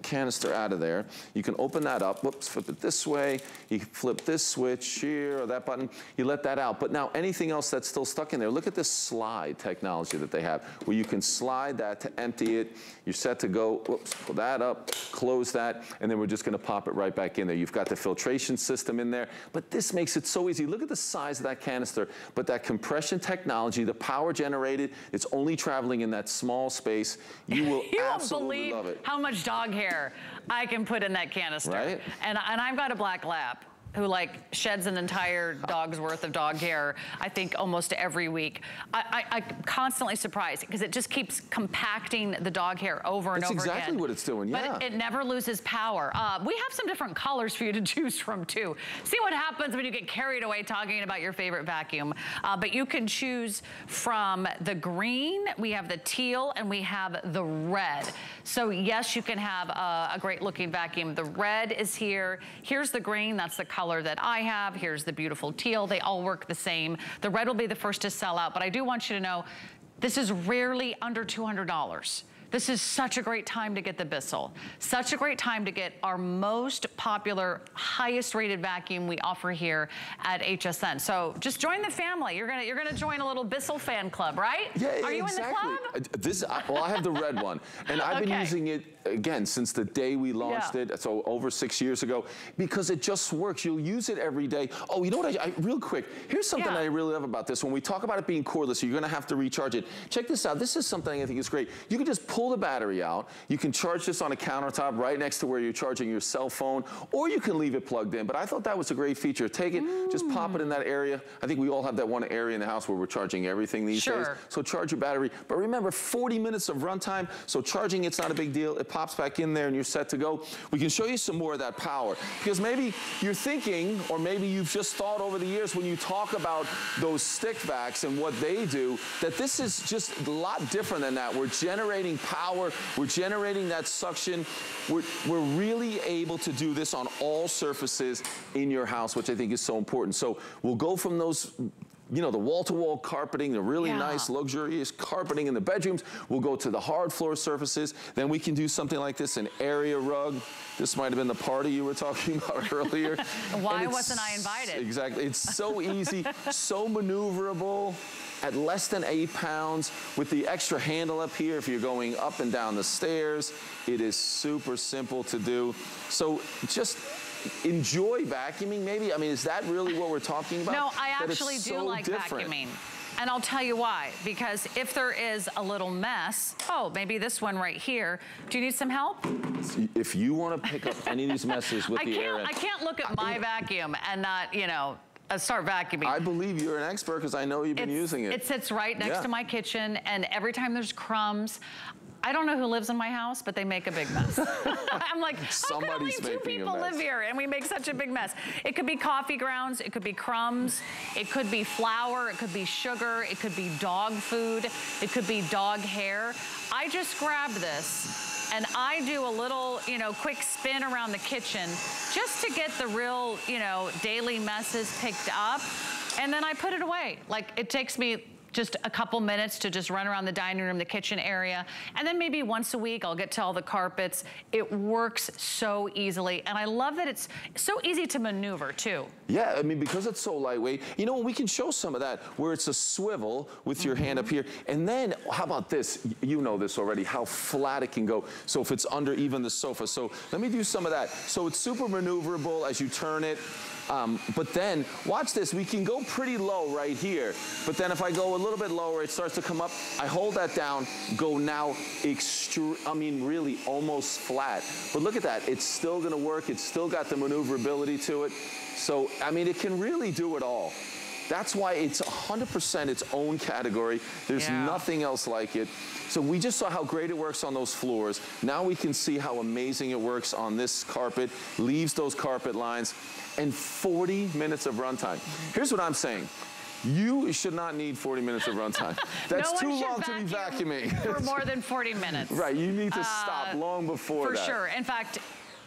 canister out of there. You can open that up. Whoops, flip it this way. You flip this switch here or that button. You let that out. But now anything else that's still stuck in there, look at this slide technology that they have, where you can slide that to empty it. You're set to go. Whoops, pull that up, close that, and then we're just going to pop it right back in there. You've got the filtration system in there, but this makes it so easy. Look at the size of that canister, but that compression technology, the power generated, it's only traveling in that small space. You will absolutely love it. How much dog hair I can put in that canister. Right? And I've got a black lab who like sheds an entire dog's worth of dog hair, I think almost every week. I'm constantly surprised because it just keeps compacting the dog hair over and over again. That's exactly what it's doing, yeah. But it never loses power. We have some different colors for you to choose from too. See what happens when you get carried away talking about your favorite vacuum. But you can choose from the green, we have the teal, and we have the red. So yes, you can have a great looking vacuum. The red is here. Here's the green, that's the color that I have. Here's the beautiful teal. They all work the same. The red will be the first to sell out, but I do want you to know this is rarely under $200. This is such a great time to get the Bissell. Such a great time to get our most popular, highest rated vacuum we offer here at HSN. So just join the family. You're gonna join a little Bissell fan club, right? Yeah, Are you exactly. in the club? Well, I have the red one, and I've been using it again since the day we launched it, so over 6 years ago, because it just works. You'll use it every day. Oh, you know what? Real quick, here's something I really love about this. When we talk about it being cordless, you're gonna have to recharge it. Check this out. This is something I think is great. You can just pull the battery out. You can charge this on a countertop right next to where you're charging your cell phone, or you can leave it plugged in. But I thought that was a great feature. Take it, just pop it in that area. I think we all have that one area in the house where we're charging everything these days. So charge your battery. But remember, 40 minutes of runtime, so charging it's not a big deal. It pops back in there and you're set to go. We can show you some more of that power, because maybe you're thinking, or maybe you've just thought over the years when you talk about those stick vacs and what they do, that this is just a lot different than that. We're generating power, we're generating that suction. We're really able to do this on all surfaces in your house, which I think is so important. So we'll go from those, you know, the wall-to-wall carpeting, the really nice, luxurious carpeting in the bedrooms. We'll go to the hard floor surfaces. Then we can do something like this, an area rug. This might have been the party you were talking about earlier. Why wasn't I invited? Exactly. It's so easy, so maneuverable. At less than 8 pounds, with the extra handle up here if you're going up and down the stairs. It is super simple to do. So just enjoy vacuuming, maybe. I mean, is that really what we're talking about? No, I actually do like vacuuming. And I'll tell you why. Because if there is a little mess, oh, maybe this one right here. Do you need some help? If you want to pick up any of these messes with the air in. I can't look at my vacuum and not, you know, start vacuuming. I believe you're an expert because I know you've been using it. It sits right next to my kitchen, and every time there's crumbs, I don't know who lives in my house, but they make a big mess. I'm like, how can only 2 people live here and we make such a big mess? It could be coffee grounds, it could be crumbs, it could be flour, it could be sugar, it could be dog food, it could be dog hair. I just grab this and I do a little, you know, quick spin around the kitchen just to get the real, you know, daily messes picked up. And then I put it away. Like, it takes me just a couple minutes to just run around the dining room, the kitchen area. And then maybe once a week, I'll get to all the carpets. It works so easily. And I love that it's so easy to maneuver too. Yeah, I mean, because it's so lightweight, you know, we can show some of that where it's a swivel with your hand up here. And then, how about this? You know this already, how flat it can go. So if it's under even the sofa. So let me do some of that. So it's super maneuverable as you turn it. But then, watch this, we can go pretty low right here. But then if I go a little bit lower, it starts to come up. I hold that down, go now really almost flat. But look at that, it's still gonna work. It's still got the maneuverability to it. So, I mean, it can really do it all. That's why it's 100% its own category. There's nothing else like it. So we just saw how great it works on those floors. Now we can see how amazing it works on this carpet, leaves those carpet lines, and 40 minutes of runtime. Here's what I'm saying. You should not need 40 minutes of runtime. That's too long to be vacuuming. For more than 40 minutes. Right, you need to stop long before that. For sure. In fact,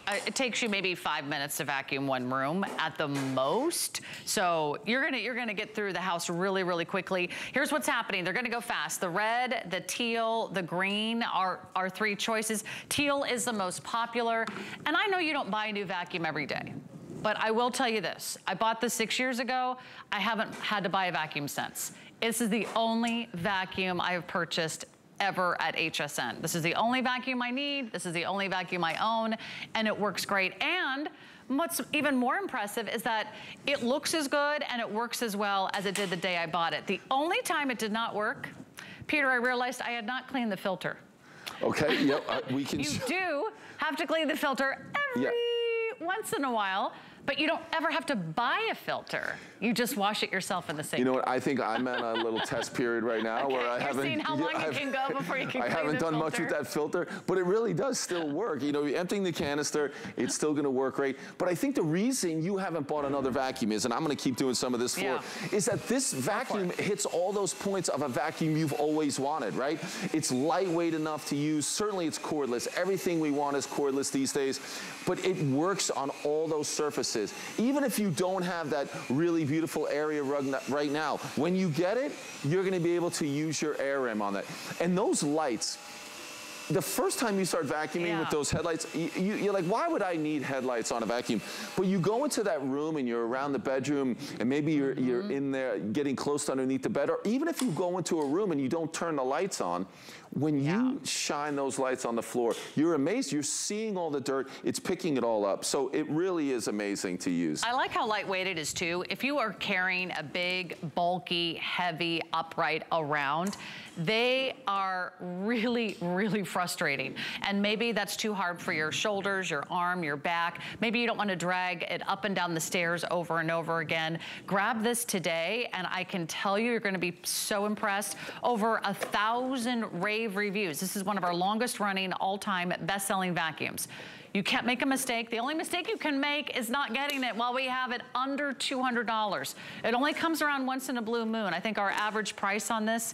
it takes you maybe 5 minutes to vacuum one room at the most. So you're gonna get through the house really, really quickly. Here's what's happening. They're gonna go fast. The red, the teal, the green are our 3 choices. Teal is the most popular. And I know you don't buy a new vacuum every day, but I will tell you this. I bought this 6 years ago. I haven't had to buy a vacuum since. This is the only vacuum I have purchased ever at HSN. This is the only vacuum I need. This is the only vacuum I own, and it works great. And what's even more impressive is that it looks as good and it works as well as it did the day I bought it. The only time it did not work, Peter, I realized I had not cleaned the filter. Okay, yep, we can. You do have to clean the filter every once in a while, but you don't ever have to buy a filter. You just wash it yourself in the sink. You know what, I think I'm at a little test period right now where I haven't. You're seeing how long you can go before you can clean the filter. I haven't done much with that filter, but it really does still work. You know, you're emptying the canister, it's still gonna work great. But I think the reason you haven't bought another vacuum is, and I'm gonna keep doing some of this for, is that this vacuum hits all those points of a vacuum you've always wanted, right? It's lightweight enough to use, certainly it's cordless. Everything we want is cordless these days, but it works on all those surfaces. Even if you don't have that really beautiful area rug right now, when you get it, you're gonna be able to use your AirM on that. And those lights, the first time you start vacuuming with those headlights, you're like, why would I need headlights on a vacuum? But you go into that room and you're around the bedroom and maybe you're in there getting close to underneath the bed, or even if you go into a room and you don't turn the lights on, when you shine those lights on the floor, you're amazed. You're seeing all the dirt. It's picking it all up. So it really is amazing to use. I like how lightweight it is too. If you are carrying a big, bulky, heavy upright around, they are really, really frustrating. And maybe that's too hard for your shoulders, your arm, your back. Maybe you don't want to drag it up and down the stairs over and over again. Grab this today, and I can tell you, you're going to be so impressed. Over 1,000 rave reviews. This is one of our longest running, all-time best-selling vacuums. You can't make a mistake. The only mistake you can make is not getting it while we have it under $200. It only comes around once in a blue moon. I think our average price on this,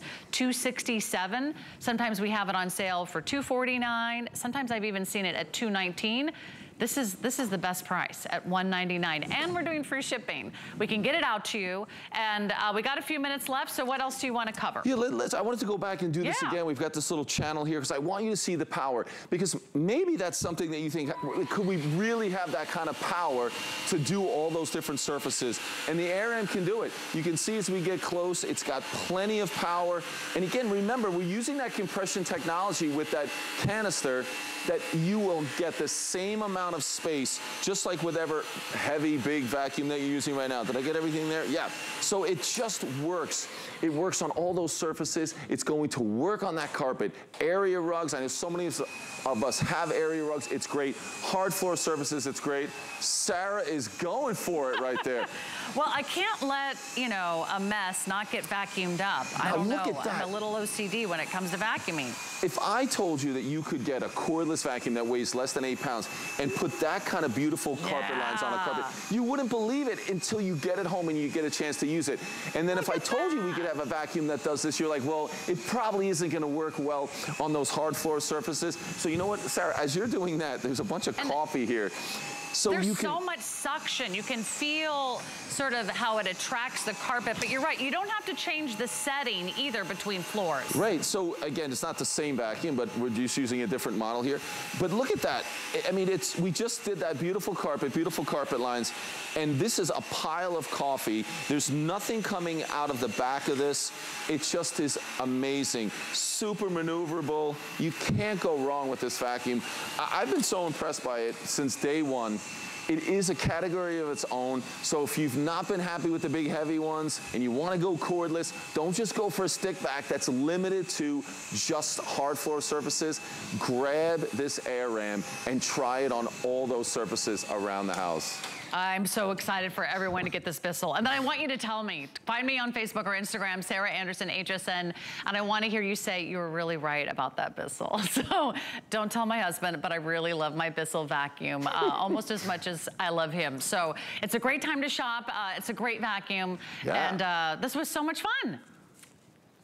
$267. Sometimes we have it on sale for $249. Sometimes I've even seen it at $219. This is the best price at $199, and we're doing free shipping. We can get it out to you, and we got a few minutes left, so what else do you want to cover? Yeah, I wanted to go back and do this again. We've got this little channel here because I want you to see the power, because maybe that's something that you think, could we really have that kind of power to do all those different surfaces? And the AirM can do it. You can see as we get close, it's got plenty of power. And again, remember, we're using that compression technology with that canister that you will get the same amount of space, just like whatever heavy, big vacuum that you're using right now. Did I get everything there? Yeah. So it just works. It works on all those surfaces. It's going to work on that carpet. Area rugs, I know so many of us have area rugs. It's great. Hard floor surfaces, it's great. Sarah is going for it right there. Well, I can't let, you know, a mess not get vacuumed up. I don't know. I'm a little OCD when it comes to vacuuming. If I told you that you could get a cordless vacuum that weighs less than 8 pounds and put that kind of beautiful carpet lines on a carpet, you wouldn't believe it until you get it home and you get a chance to use it. And then if I told you we could have a vacuum that does this, you're like, well, it probably isn't going to work well on those hard floor surfaces. So you know what, Sarah, as you're doing that, there's a bunch of coffee here. So there's so much suction. You can feel sort of how it attracts the carpet, but you're right, you don't have to change the setting either between floors. Right, so again, it's not the same vacuum, but we're just using a different model here. But look at that. I mean, we just did that beautiful carpet lines, and this is a pile of coffee. There's nothing coming out of the back of this. It just is amazing. Super maneuverable. You can't go wrong with this vacuum. I've been so impressed by it since day one. It is a category of its own, so if you've not been happy with the big heavy ones and you want to go cordless, don't just go for a stick vac that's limited to just hard floor surfaces. Grab this AirM and try it on all those surfaces around the house. I'm so excited for everyone to get this Bissell. And then I want you to tell me, find me on Facebook or Instagram, Sarah Anderson, HSN, and I want to hear you say you were really right about that Bissell. So don't tell my husband, but I really love my Bissell vacuum, almost as much as I love him. So it's a great time to shop. It's a great vacuum. And this was so much fun.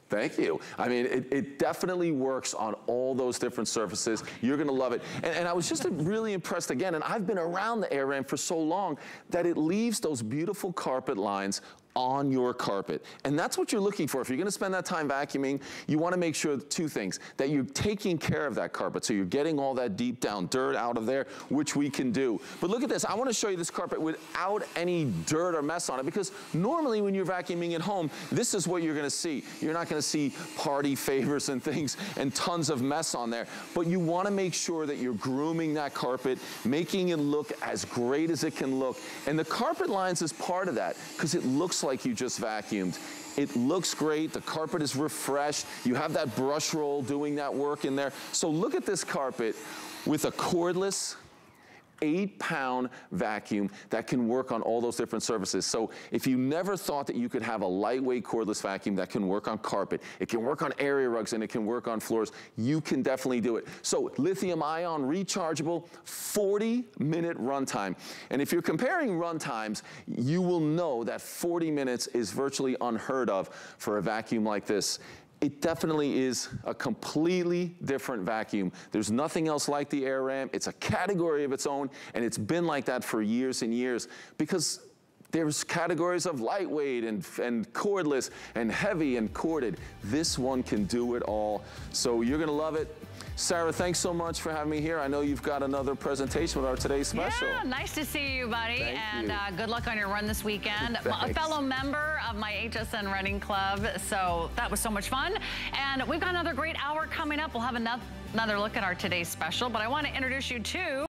Thank you. I mean, it definitely works on all those different surfaces. You're gonna love it. And I was just really impressed again, and I've been around the AirRam for so long that it leaves those beautiful carpet lines on your carpet. And that's what you're looking for. If you're gonna spend that time vacuuming, you wanna make sure two things, that you're taking care of that carpet, so you're getting all that deep down dirt out of there, which we can do. But look at this, I wanna show you this carpet without any dirt or mess on it, because normally when you're vacuuming at home, this is what you're gonna see. You're not gonna see party favors and things and tons of mess on there, but you wanna make sure that you're grooming that carpet, making it look as great as it can look. And the carpet lines is part of that, because it looks like you just vacuumed. It looks great, the carpet is refreshed, you have that brush roll doing that work in there. So look at this carpet with a cordless 8-pound vacuum that can work on all those different surfaces. So if you never thought that you could have a lightweight cordless vacuum that can work on carpet, it can work on area rugs, and it can work on floors, you can definitely do it. So lithium ion rechargeable, 40-minute runtime. And if you're comparing run times, you will know that 40 minutes is virtually unheard of for a vacuum like this. It definitely is a completely different vacuum. There's nothing else like the AirRam. It's a category of its own, and it's been like that for years and years, because there's categories of lightweight and cordless and heavy and corded. This one can do it all. So you're gonna love it. Sarah, thanks so much for having me here. I know you've got another presentation with our Today's Special. Yeah, nice to see you, buddy. Thank you. Good luck on your run this weekend. A fellow member of my HSN running club, so that was so much fun. And we've got another great hour coming up. We'll have another look at our Today's Special, but I want to introduce you to